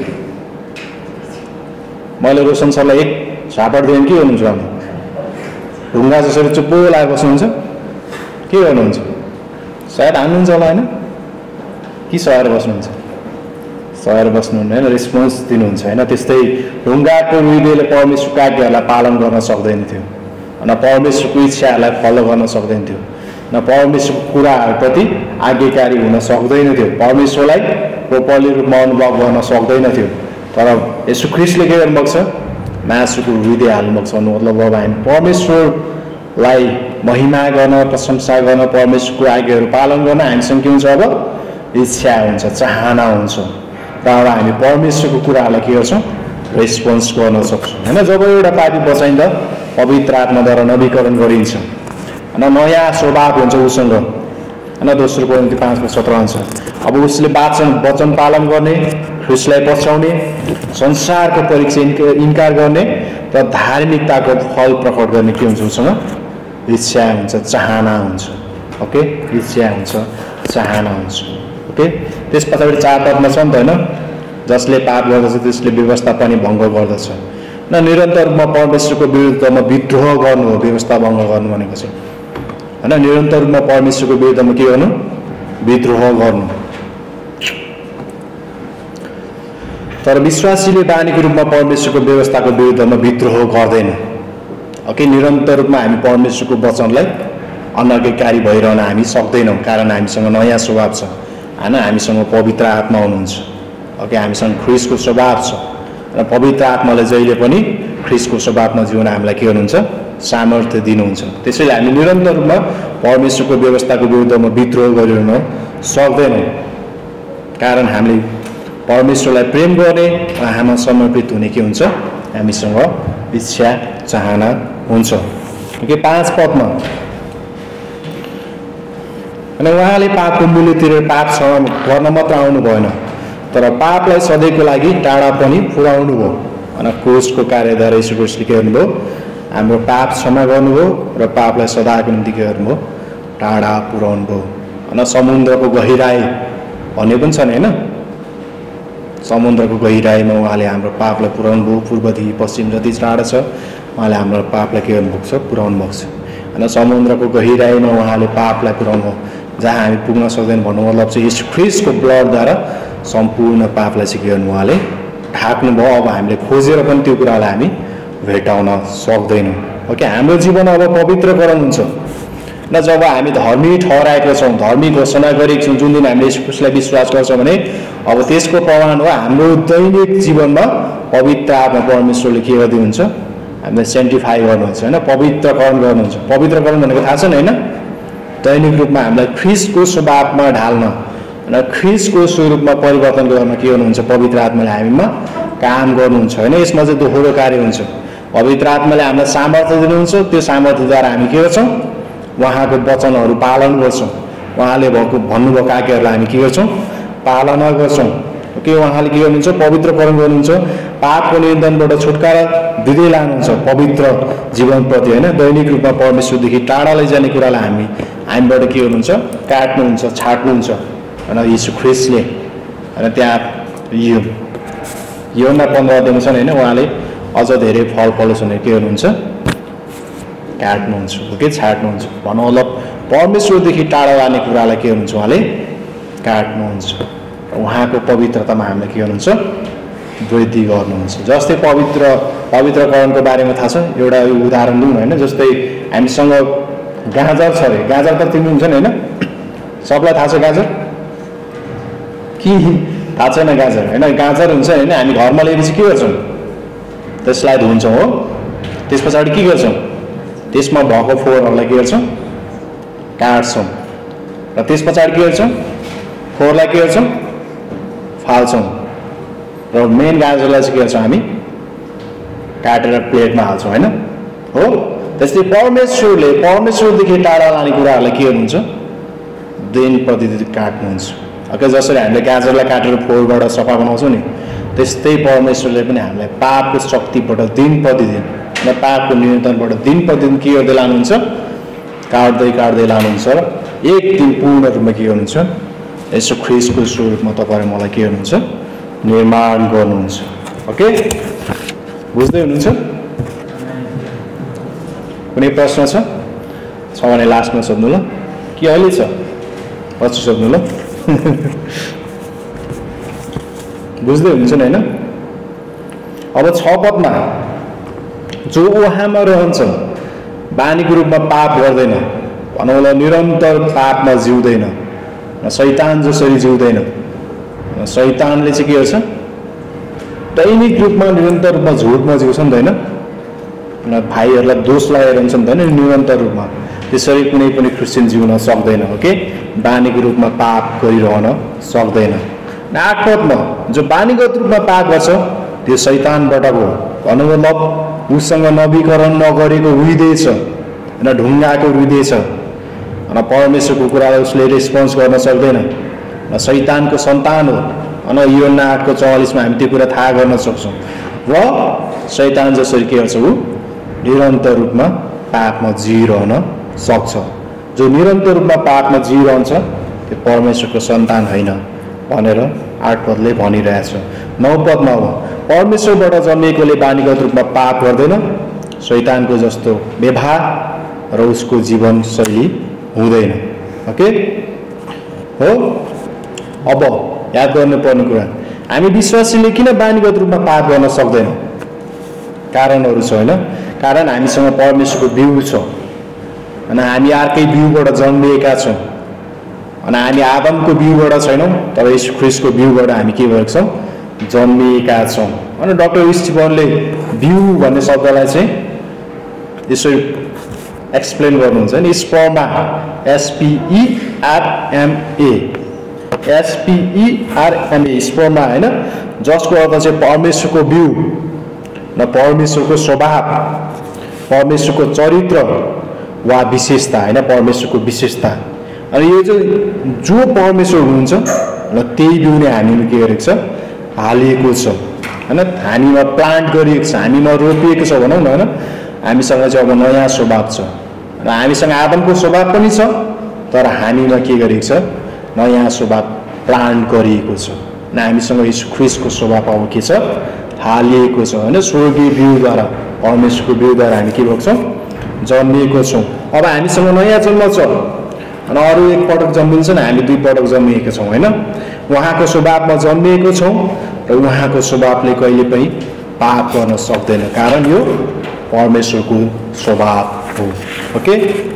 मैले रोशन सरलाई एक झापड दिएँ के गर्नुहुन्छ उहाँले ढुङ्गा जसरी चुप्पो लाएर बस्नुहुन्छ के गर्नुहुन्छ सायद हान्नुहुन्छ होला हैन कि सहेर बस्नुहुन्छ सहेर बस्नुहुन्न हैन रेस्पोन्स दिनुहुन्छ हैन त्यस्तै ढुङ्गाको हृदयले परमेश्वरको आज्ञाहरूलाई पालन गर्न सक्दैन थियो अनि परमेश्वरको इच्छाहरूलाई फलो गर्न सक्दैन थियो न परमेश्वरको कुराहरूप्रति आज्ञाकारी हुन सक्दैन थियो परमेश्वरलाई प्रोपरली रूपमा अनुभव गर्न सक्दैन थियो तर यसु ख्रीष्टले के गर्नुभएको छ मासुको हृदय हाल्नुभएको छ मतलब अब हामी परमेश्वरलाई महिमा गर्न प्रशंसा गर्न परमेश्वरको आज्ञाहरू पालन गर्न हामीसँग के हुन्छ अब इच्छा हुन्छ चाहना हुन्छ र अब हामी परमेश्वरको कुराहरूलाई के गर्छौं रेस्पोन्स गर्न सक्छौं हैन जब एउटा पापी बचाइँदा पवित्र आत्माद्वारा नवीकरण गरिन्छ अनि नयाँ स्वभाव हुन्छ उसँग हैन दोस्रो कोरिन्थी 5:17 हुन्छ अब उसले वचन पालन गर्ने ख्रीष्टलाई पछ्याउने संसारको परीक्षा इन्कार गर्ने र धार्मिकताको फल प्रकट गर्ने के हुन्छ उसँग इच्छा हुन्छ चाहना हुन्छ ओके इच्छा हुन्छ चाहना हुन्छ ओके त्यसपछि 4 पदमा छ नि त हैन जसले पाप गर्दछ त्यसले व्यवस्था पनि भङ्ग गर्दछ न निरन्तर रूपमा परमेश्वरको विरुद्धमा विद्रोह गर्नु हो व्यवस्था भङ्ग गर्नु भनेको चाहिँ हैन निरन्तर रूपमा परमेश्वरको विरुद्धमा के गर्नु विद्रोह गर्नु तर विश्वासीले बानीको रूपमा परमेश्वरको व्यवस्थाको विरुद्धमा विद्रोह गर्दैन ओके निरन्तर रूपमा हामी परमेश्वरको वचनलाई अनग्रहकारी भइरहन हामी सक्दैनौं कारण हामीसँग नयाँ स्वभाव छ हैन हामीसँग पवित्र आत्मा हुनुहुन्छ ओके हामीसँग ख्रीष्टको स्वभाव छ र पवित्र आत्माले जहिले पनि ख्रीष्टको स्वभावमा जिउन हामीलाई के गर्नुहुन्छ सामर्थ्य दिनुहुन्छ त्यसैले हामी निरन्तर रूपमा परमेश्वरको व्यवस्थाको विरुद्धमा विद्रोह गरिरहन सक्दैनौं कारण हामीले परमेश्वरलाई प्रेम गर्ने उहाँमा समर्पित हुने के हुन्छ हामीसँग इच्छा चाहना हुन्छ ओके 5 पदमा अनि उहाँले पापको मूल्य तिरेर पाप क्षमा गर्न मात्र आउनु भएन, तर पापलाई सधैँको लागि टाढा पनि पुर्याउनु भयो। अनि क्रुसको कार्यद्वारा यीशु ख्रीष्टले के गर्नुभयो, हाम्रो पाप क्षमा गर्नुभयो र पापलाई सदाको निम्ति के गर्नुभयो, टाढा पुर्याउनु भयो। अनि समुद्रको गहिराई भन्ने पनि छ नि होइन, समुद्रको गहिराईमा उहाँले हाम्रो पापलाई पुर्याउनु भयो। पूर्वदेखि पश्चिम जति टाढा छ उहाँले हाम्रो पापलाई के गर्नुभएको छ, पुर्याउनु भएको छ। अनि समुद्रको गहिराईमा उहाँले पापलाई पुर्याउनु भयो, जहाँ हामी पुग्न सक्दैन। भन्नु मतलब चाहिँ यीशु ख्रीष्टको ब्लडद्वारा सम्पूर्ण पापलाई चाहिँ के गर्नु उहाँले ढाक्नुभयो। अब हामीले खोजेर पनि त्यो कुरालाई हामी भेटाउन सक्दैनौँ। ओके, हाम्रो जीवन अब पवित्रकरण हुन्छ र जब हामी धर्मी ठहराएका छौँ, धर्मी घोषणा गरेका छौँ, जुन दिन हामीले यीशु ख्रीष्टलाई विश्वास गर्छौँ भने अब त्यसको प्रमाण हो हाम्रो दैनिक जीवनमा पवित्र आत्मा परमेश्वरले के गरिदिनुहुन्छ, हामीलाई सेन्टिफाई गर्नुहुन्छ होइन, पवित्रकरण गर्नुहुन्छ। पवित्रकरण भनेको थाहा छ नि होइन, दैनिक रूपमा हामीलाई ख्रीष्टको स्वभावमा ढाल्न र ख्रीष्टको स्वरूपमा परिवर्तन गर्न के गर्नुहुन्छ, पवित्र आत्माले हामीमा काम गर्नुहुन्छ होइन। यसमा चाहिँ दोहोरो कार्य हुन्छ। पवित्र आत्माले हामीलाई सामर्थ्य दिनुहुन्छ, त्यो सामर्थ्यद्वारा हामी के गर्छौँ, उहाँको वचनहरू पालन गर्छौँ। उहाँले भएको भन्नुभएको आज्ञाहरूलाई हामी के गर्छौँ, पालना गर्छौँ। ओके, उहाँले के गर्नुहुन्छ, पवित्रकरण गर्नुहुन्छ, पापको नियन्त्रणबाट छुटकारा दिँदै लानुहुन्छ पवित्र जीवनप्रति होइन। दैनिक रूपमा परमेश्वरदेखि टाढा लैजाने कुरालाई हामीबाट के गर्नुहुन्छ, काट्नुहुन्छ, छाट्नुहुन्छ। होइन यीशु ख्रीष्टले होइन त्यहाँ योहन्ना 15 अध्यायमा छ होइन, उहाँले अझ धेरै फल फलोस् भनेर के गर्नुहुन्छ, काट्नुहुन्छ। ओके, छाट्नुहुन्छ। भन्नु मतलब परमेश्वरदेखि टाढा लाने कुरालाई के गर्नुहुन्छ, उहाँले काट्नुहुन्छ। उहाँको पवित्रतामा हामीलाई के गर्नुहुन्छ, वृद्धि गर्नुहुन्छ। जस्तै पवित्रकरणको बारेमा थाहा छ, एउटा उदाहरण दिउँ होइन। जस्तै हामीसँग गाजर छ अरे, गाजर त तिमी हुन्छ नि होइन, सबलाई थाहा छ गाजर कि थाहा छैन गाजर होइन। गाजर हुन्छ होइन, हामी घरमा ल्याएपछि के गर्छौँ, त्यसलाई धुन्छौँ हो, त्यस पछाडि के गर्छौँ, त्यसमा भएको फोहोरहरूलाई के गर्छौँ, काट्छौँ र त्यस पछाडि के गर्छौँ, फोहोरलाई के गर्छौँ, फाल्छौँ र मेन गाजरलाई चाहिँ के गर्छौँ, हामी काटेर प्लेटमा हाल्छौँ होइन हो। त्यस्तै परमेश्वरदेखि टाढा लाने कुराहरूलाई के गर्नुहुन्छ, दिन प्रतिदिन काट्नुहुन्छ। ओके, जसरी हामीले गाजरलाई काटेर फोहोरबाट सफा बनाउँछौँ नि, त्यस्तै परमेश्वरले पनि हामीलाई पापको शक्तिबाट दिन प्रतिदिन र पापको नियन्त्रणबाट दिन प्रतिदिन के गर्दै लानुहुन्छ, काट्दै लानुहुन्छ र एक दिन पूर्ण रूपमा के गर्नुहुन्छ, यसो ख्रीष्टको स्वरूपमा तपाईँहरू मलाई के गर्नुहुन्छ, निर्माण गर्नुहुन्छ। ओके, बुझ्दै हुनुहुन्छ? कुनै प्रश्न छ भने लास्टमा सोध्नु ल, कि अहिले छ पछि सोध्नु ल। बुझ्दै हुनुहुन्छ नि होइन। अब 6 पदमा जो उहाँमा रहन्छ बानीको रूपमा पाप गर्दैन, भनौँ होला निरन्तर पापमा जिउँदैन, शैतान जसरी जिउँदैन। शैतानले चाहिँ के गर्छ, दैनिक रूपमा निरन्तर रूपमा झुटमा जिउँछ नि त होइन, भाइहरूलाई दोष लगाएर हुन्छ नि त होइन, निरन्तर रूपमा त्यसरी कुनै पनि क्रिस्चियन जिउन सक्दैन। ओके, बानीको रूपमा पाप गरिरहन सक्दैन। 8 पदमा जो बानीगत रूपमा पाप गर्छ त्यो शैतानबाट हो, भनौँ मतलब उसँग नवीकरण नगरेको हृदय छ होइन, ढुङ्गाको हृदय छ अनि परमेश्वरको कुरालाई उसले रेस्पोन्स गर्न सक्दैन, शैतानको सन्तान हो। अनि योहन्ना 8:44 हामी त्यो कुरा थाहा गर्न सक्छौँ। र शैतान जसरी के गर्छ, ऊ निरन्तर रूपमा पापमा जिइरहन सक्छ। जो निरन्तर रूपमा पापमा जिइरहन्छ त्यो परमेश्वरको सन्तान होइन भनेर 8 पदले भनिरहेछ। 9 पदमा हो परमेश्वरबाट जन्मिएकोले बानीगत रूपमा पाप गर्दैन, शैतानको जस्तो व्यवहार र उसको जीवनशैली हुँदैन। ओके हो। अब याद गर्नुपर्ने कुरा, हामी विश्वासीले किन बानीगत रूपमा पाप गर्न सक्दैनौँ? कारणहरू छ होइन। कारण हामीसँग परमेश्वरको बिउ छ अनि हामी अर्कै बिउबाट जन्मिएका छौँ अनि हामी आदमको बिउबाट छैनौँ, तर यीशु ख्रीष्टको बिउबाट हामी के भएको छौँ, जन्मिएका छौँ। अनि डाक्टर स्टिफनले बिउ भन्ने शब्दलाई चाहिँ यसो एक्सप्लेन गर्नुहुन्छ नि, स्पर्मा, SPERMA, स्पर्मा होइन, जसको अर्थ चाहिँ परमेश्वरको बिउ र परमेश्वरको स्वभाव, परमेश्वरको चरित्र वा विशेषता होइन, परमेश्वरको विशेषता। अनि यो चाहिँ जो परमेश्वर हुनुहुन्छ र त्यही बिउ नै हामीले के गरेको छ हालिएको छ हैन हामीमा प्लान्ट गरिएको छ हामीमा रोपिएको छ भनौँ न हैन हामीसँग चाहिँ अब नयाँ स्वभाव छ र हामीसँग आदमको स्वभाव पनि छ तर हामीमा के गरिएको छ नयाँ स्वभाव प्लान्ट गरिएको छ र हामीसँग यीशु ख्रीष्टको स्वभाव अब के छ हालिएको छ हैन स्वर्गीय बिउद्वारा परमेश्वरको बिउद्वारा हामी के भएको छौँ जन्मिएको छौँ अब हामीसँग नयाँ जन्म छ अनि अरू एक पटक जन्मिन्छ नि हामी दुई पटक जन्मिएका छौँ हैन उहाँको स्वभावमा जन्मिएको छौँ र उहाँको स्वभावले कहिले पनि पाप गर्न सक्दैन कारण यो परमेश्वरको स्वभाव हो ओके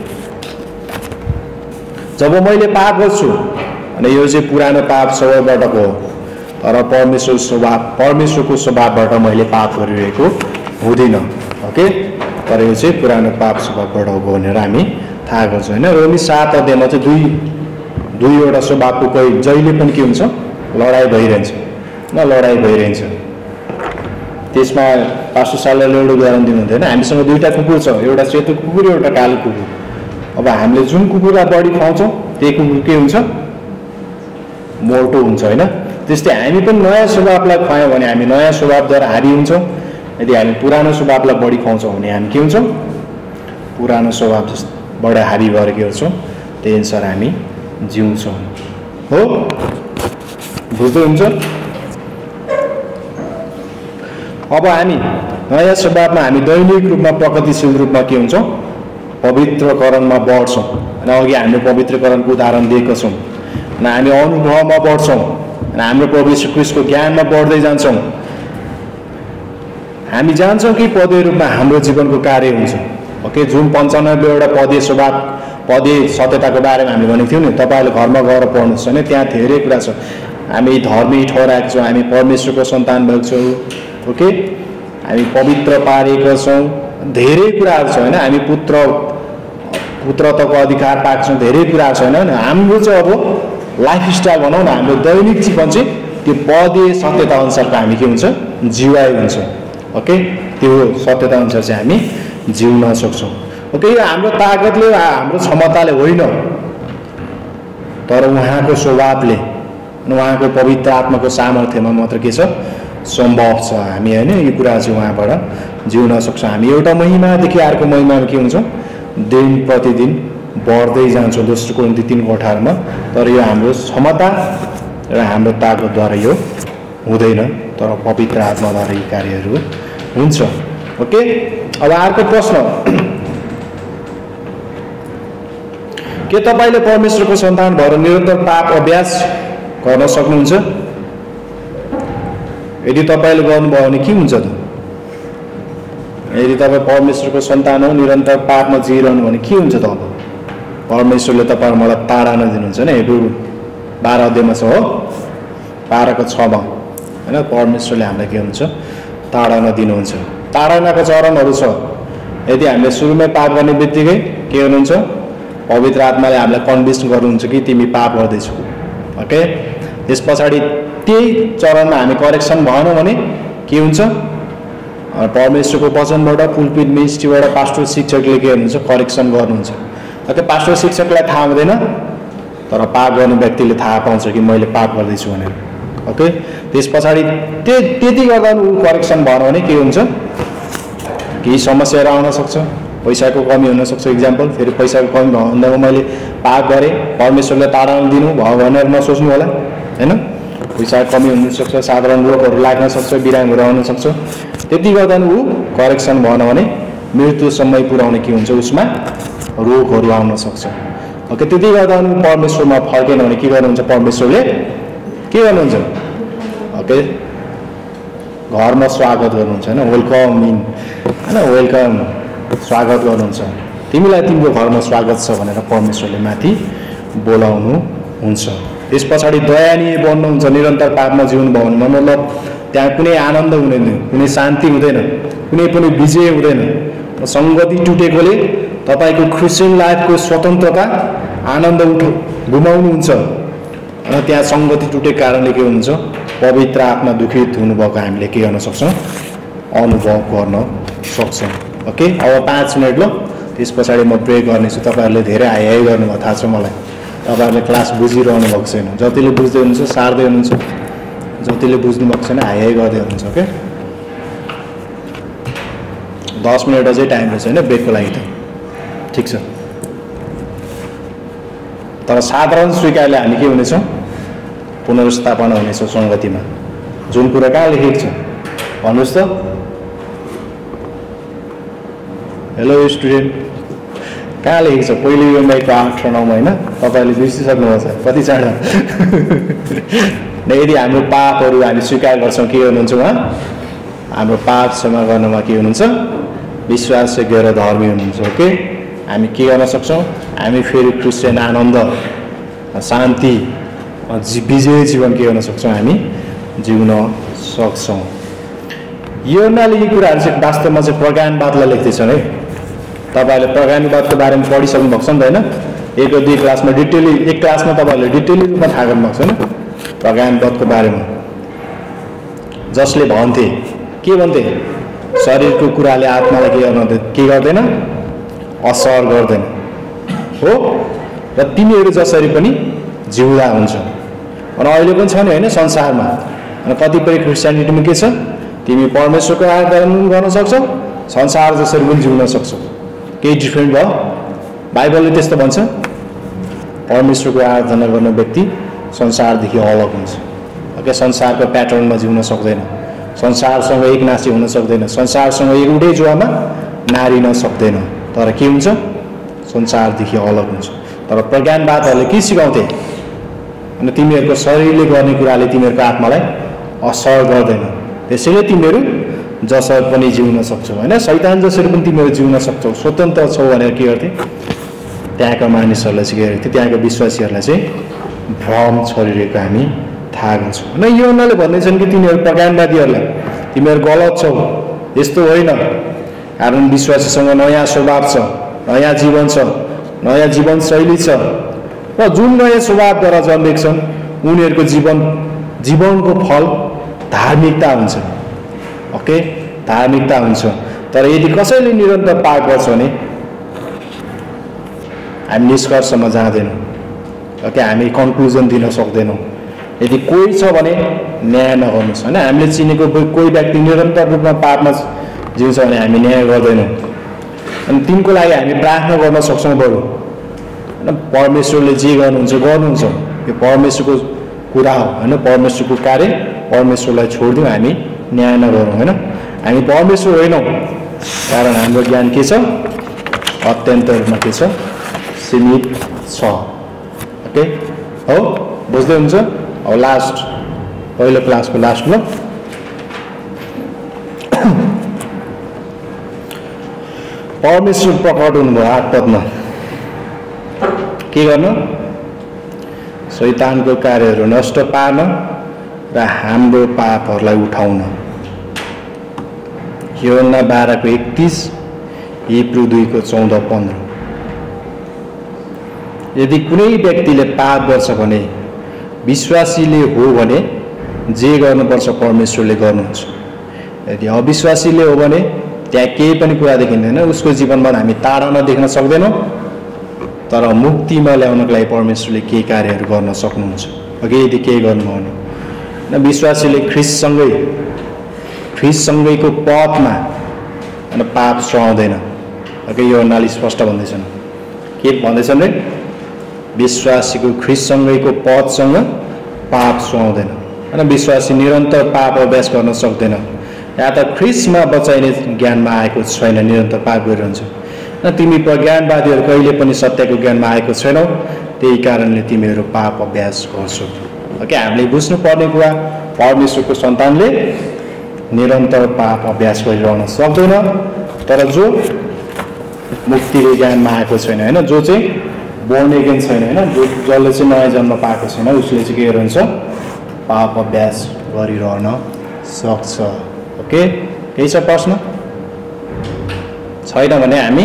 जब मैले पाप गर्छु अनि यो चाहिँ पुरानो पाप स्वभावबाट हो तर परमेश्वरको स्वभावबाट मैले पाप गरिरहेको हुँदिनँ ओके तर यो चाहिँ पुरानो पाप स्वभावबाट हो भनेर हामी थाहा गर्छौँ होइन रोमी 7 अध्यायमा चाहिँ दुईवटा स्वभावको कोही जहिले पनि के हुन्छ लडाइँ भइरहन्छ न लडाइँ भइरहन्छ त्यसमा पास्टर सालले एउटा उदाहरण दिनुहुन्थ्यो होइन हामीसँग दुईवटा कुकुर छ एउटा सेतो कुकुर एउटा कालो कुकुर अब हामीले जुन कुकुरलाई बढी खुवाउँछौँ त्यही कुकुर के हुन्छ मोटो हुन्छ होइन त्यस्तै हामी पनि नयाँ स्वभावलाई खुवायौँ भने हामी नयाँ स्वभावद्वारा हारी हुन्छौँ यदि हामी पुरानो स्वभावलाई बढी खुवाउँछौँ भने हामी के हुन्छौँ पुरानो स्वभाव बाट हारी भएर के गर्छौँ त्यही अनुसार हामी जिउँछौँ हो बुझ्दै हुन्छ अब हामी नयाँ स्वभावमा हामी दैनिक रूपमा प्रगतिशील रूपमा के हुन्छौँ पवित्रकरणमा बढ्छौँ अनि अघि हामीले पवित्रकरणको उदाहरण दिएका छौँ अनि हामी अनुभवमा बढ्छौँ अनि हाम्रो प्रभु यीशु ख्रीष्टको ज्ञानमा बढ्दै जान्छौँ हामी जान्छौँ कि पदीय रूपमा हाम्रो जीवनको कार्य हुन्छ ओके जुन 95वटा पदीय स्वभाव पदीय सत्यताको बारेमा हामीले भनेको थियौँ नि तपाईँहरूले घरमा गएर पढ्नुहोस् होइन त्यहाँ धेरै कुरा छ हामी धर्मी ठहराएका छौँ हामी परमेश्वरको सन्तान भएको छौँ ओके हामी पवित्र पारेका छौँ धेरै कुराहरू छ होइन हामी पुत्रताको अधिकार पाएको छौँ धेरै कुराहरू छ होइन हाम्रो चाहिँ अब लाइफस्टाइल भनौँ न हाम्रो दैनिक जीवन चाहिँ त्यो पदीय सत्यता अनुसारको हामी के हुन्छ जिवाइ हुन्छ ओके त्यो सत्यता अनुसार चाहिँ हामी जिउन सक्छौँ ओके यो हाम्रो ताकतले हाम्रो क्षमताले होइन तर उहाँको स्वभावले अनि उहाँको पवित्र आत्माको सामर्थ्यमा मात्र के छ सम्भव छ हामी होइन यो कुरा चाहिँ उहाँबाट जिउन सक्छौँ हामी एउटा महिमादेखि अर्को महिमामा के हुन्छौँ दिन प्रतिदिन बढ्दै जान्छौँ दोस्रो कोरिन्थी 3:18 तर यो हाम्रो क्षमता र हाम्रो ताकतद्वारा यो हुँदैन तर पवित्र आत्माद्वारा यी कार्यहरू हुन्छ ओके अब अर्को प्रश्न के तपाईँले परमेश्वरको सन्तान भएर निरन्तर पाप अभ्यास गर्न सक्नुहुन्छ यदि तपाईँले गर्नुभयो भने के हुन्छ त यदि तपाईँ परमेश्वरको सन्तान हो निरन्तर पापमा जिइरहनु भने के हुन्छ त अब परमेश्वरले तपाईँ मलाई ताडना दिनुहुन्छ नि हेब्रू 12 अध्यायमा छ हो 12:6 होइन परमेश्वरले हामीलाई के हुन्छ ताडना दिनुहुन्छ ताडनाको चरणहरू छ यदि हामीले सुरुमै पाप गर्ने बित्तिकै के हुनुहुन्छ पवित्र आत्माले हामीलाई कन्भिन्स गर्नुहुन्छ कि तिमी पाप गर्दैछौ ओके त्यस पछाडि त्यही चरणमा हामी करेक्सन भएनौँ भने के हुन्छ परमेश्वरको वचनबाट पुलपिट मिनिस्ट्रीबाट पास्टर शिक्षकले के गर्नुहुन्छ करेक्सन गर्नुहुन्छ ओके पास्टर शिक्षकलाई थाहा हुँदैन तर पाप गर्ने व्यक्तिले थाहा पाउँछ कि मैले पाप गर्दैछु भनेर ओके त्यस पछाडि त्यति गर्दा ऊ करेक्सन भएन भने के हुन्छ केही समस्याहरू आउन सक्छ पैसाको कमी हुनसक्छ इक्जाम्पल फेरि पैसाको कमी भन्दामा मैले पाप गरेँ परमेश्वरले ताडना दिनु भयो भनेर नसोच्नु होला होइन पैसाको कमी हुनसक्छ साधारण रोगहरू लाग्न सक्छ बिरामीहरू आउन सक्छ त्यति गर्दा ऊ करेक्सन भएन भने मृत्युसम्म पुर्याउने के हुन्छ उसमा रोगहरू आउन सक्छ ओके त्यति गर्दा परमेश्वरमा फर्केन भने के गर्नुहुन्छ परमेश्वरले के गर्नुहुन्छ ओके घरमा स्वागत गर्नुहुन्छ होइन वेलकम इन होइन वेलकम स्वागत गर्नुहुन्छ तिमीलाई तिम्रो घरमा स्वागत छ भनेर परमेश्वरले माथि बोलाउनु हुन्छ त्यस पछाडि दयानीय बन्नुहुन्छ निरन्तर पापमा जिउनु भयो भने मतलब त्यहाँ कुनै आनन्द हुँदैन कुनै शान्ति हुँदैन कुनै पनि विजय हुँदैन सङ्गति टुटेकोले तपाईँको क्रिस्चियन लाइफको स्वतन्त्रता आनन्द गुमाउनुहुन्छ र त्यहाँ सङ्गति टुटेको कारणले के हुन्छ पवित्र आत्मा दुखित हुनुभएको हामीले के गर्न सक्छौँ अनुभव गर्न सक्छौँ ओके अब 5 मिनट ल त्यस पछाडि म प्रे गर्नेछु तपाईँहरूले धेरै हाई गर्नुभयो थाहा छ मलाई तपाईहरुले क्लास बुझिरहनु भएको छैन जतिले बुझ्दै हुनुहुन्छ सार्दै हुनुहुन्छ जतिले बुझ्नु भएको छैन हाई हाई गर्दै हुनुहुन्छ ओके 10 मिनेट अझै टाइम रहेछ हैन ब्रेकको लागि त ठीक छ तर साधारण स्वीकारले हामी के हुनेछौं पुनर्स्थापना हुनेछौं संगतिमा जुन कुरा कहाँ लेखेको छ भन्नुस् त हेलो स्टुडेन्ट कहाँ लेखेको छ पहिलो युएमआईको 8 र 9 मा हैन तपाईहरुले बिर्सिसक्नु भएको छ कति चाँडो यदि हाम्रो पापहरु हामी स्वीकार गर्छौं के हुनुहुन्छ उहाँ हाम्रो पाप क्षमा गर्नमा के हुनुहुन्छ विश्वासयोग्य र धर्मी हुनुहुन्छ ओके हामी के गर्न सक्छौं हामी फेरि क्रिस्चियन आनन्द शान्ति विजय जीवन के गर्न सक्छौं हामी जिउन सक्छौं यो हुनाले यी कुराहरु चाहिँ वास्तवमा चाहिँ प्रज्ञानवादलाई लेख्दैछन् है तपाईहरुले प्रज्ञानवादको बारेमा पढिसक्नु भएको छ नि त हैन एक र दुई क्लासमा डिटेली एक क्लासमा तपाईहरुले डिटेली रूपमा थाहा गर्नु भएको छ हैन प्रज्ञानवादको बारेमा जसले भन्थे के भन्थे शरीरको कुराले आत्मालाई के गर्दैन असर गर्दैन हो र तिमीहरु जसरी पनि जिउँदा हुन्छ अनि अहिले पनि छ नि हैन संसारमा अनि कतिपय क्रिस्चियनिटीमा के छ तिमी परमेश्वरको आराधना गर्न सक्छौ संसार जसरी पनि जिउन सक्छौ केही डिफरेन्ट भयो बाइबलले त्यस्तो भन्छ परमेश्वरको आराधना गर्ने व्यक्ति संसारदेखि अलग हुन्छ ओके संसारको प्याटर्नमा जिउन सक्दैन संसारसँग एकनासी हुन सक्दैन संसारसँग एउटै जुवामा नारिन सक्दैन तर के हुन्छ संसारदेखि अलग हुन्छ तर प्रज्ञानवादहरुले के सिकाउँथे अनि तिमीहरुको शरीरले गर्ने कुराले तिमीहरुको आत्मालाई असर गर्दैन त्यसैले तिमीहरु जसरी पनि जिउन सक्छौ हैन शैतान जसरी पनि तिमीहरु जिउन सक्छौ स्वतन्त्र छौ भनेर के गर्थे त्यहाँका मानिसहरुलाई चाहिँ के गर्थे त्यहाँका विश्वासीहरुलाई चाहिँ भ्रम छरिरहेको हामी थाहा गर्छौं हैन यो उनीहरुले भन्दैछन् कि तिमीहरु प्रज्ञानवादीहरुलाई तिमीहरु गलत छौ यस्तो होइन कारण विश्वासीसँग नयाँ स्वभाव छ नयाँ जीवन छ नयाँ जीवनशैली छ र जुन नयाँ स्वभावद्वारा जन्मेका छन् उनीहरुको जीवनको फल धार्मिकता हुन्छ ओके धार्मिकता हुन्छ तर यदि कसैले निरन्तर पाप गर्छ भने हामी निष्कर्षमा जाँदैनौं ओके हामी कन्क्लुजन दिन सक्दैनौं यदि कोही छ भने न्याय नगर्नुस् हैन हामीले चिनेको कोही व्यक्ति निरन्तर रूपमा पापमा जिउँछ भने हामी न्याय गर्दैनौं अनि तिनको लागि हामी प्रार्थना गर्न सक्छौं बरु हैन परमेश्वरले जे गर्नुहुन्छ यो परमेश्वरको कुरा हो हैन परमेश्वरको कार्य परमेश्वरलाई छोड्दियौ हामी न्याय नगरौं हैन हामी परमेश्वर होइनौं कारण हाम्रो ज्ञान के छ अत्यन्त रूपमा के छ सीमित छ ओके हो बुझ्दै हुन्छ अब लास्ट पहिलो क्लासको लास्टमा परमेश्वर प्रकट हुनुभयो 8 पदमा के गर्नु शैतानको कार्यहरू नष्ट पार्न र हाम्रो पापहरूलाई उठाउन यूहन्ना 12:31 हिब्रू 2:14-15 यदि कुनै व्यक्तिले पाप गर्छ भने विश्वासीले हो भने जे गर्नुपर्छ परमेश्वरले गर्नुहुन्छ यदि अविश्वासीले हो भने त्यहाँ केही पनि कुरा देखिँदैन उसको जीवनमा हामी ताडना देख्न सक्दैनौं तर मुक्तिमा ल्याउनको लागि परमेश्वरले केही कार्यहरू गर्न सक्नुहुन्छ अघि यदि केही गर्नुभयो भने न विश्वासीले ख्रीष्टसँगैको पथमा अनि पाप सहँदैन अघि यो नाली स्पष्ट भन्दैछन् के भन्दैछन् रे विश्वासीको ख्रीष्टसँगैको पथसँग पाप सहँदैन अनि विश्वासी निरन्तर पाप अभ्यास गर्न सक्दैन या त ख्रीष्टमा बचाइने ज्ञानमा आएको छैन निरन्तर पाप गरिरहन्छ न तिमी प्रज्ञानवादीहरु कहिले पनि सत्यको ज्ञानमा आएको छैनौ त्यही कारणले तिमीहरु पाप अभ्यास गर्छौ ओके हामीले बुझ्नु पर्ने कुरा परमेश्वरको सन्तानले निरन्तर पाप अभ्यास गरिरहन सक्दैन तर जो मुक्तिको ज्ञानमा आएको छैन हैन जो चाहिँ बोर्न अगेन छैन हैन जसले चाहिँ नयाँ जन्म पाएको छैन उसले चाहिँ के गरिरहन्छ पाप अभ्यास गरिरहन सक्छ ओके केही छ प्रश्न छैन भने हामी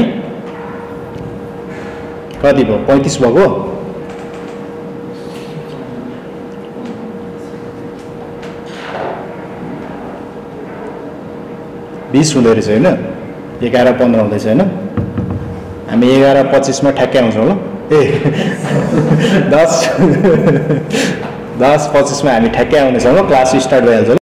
कति भयो 35 भएको 20 हुँदै रहेछ हैन 11:15 हुँदैछ हैन हामी 11:25 मा ठ्याक्कै आउँछौं ल ए 10:25 हामी ठ्याक्कै आउनेछौँ, क्लास स्टार्ट भइहाल्छ।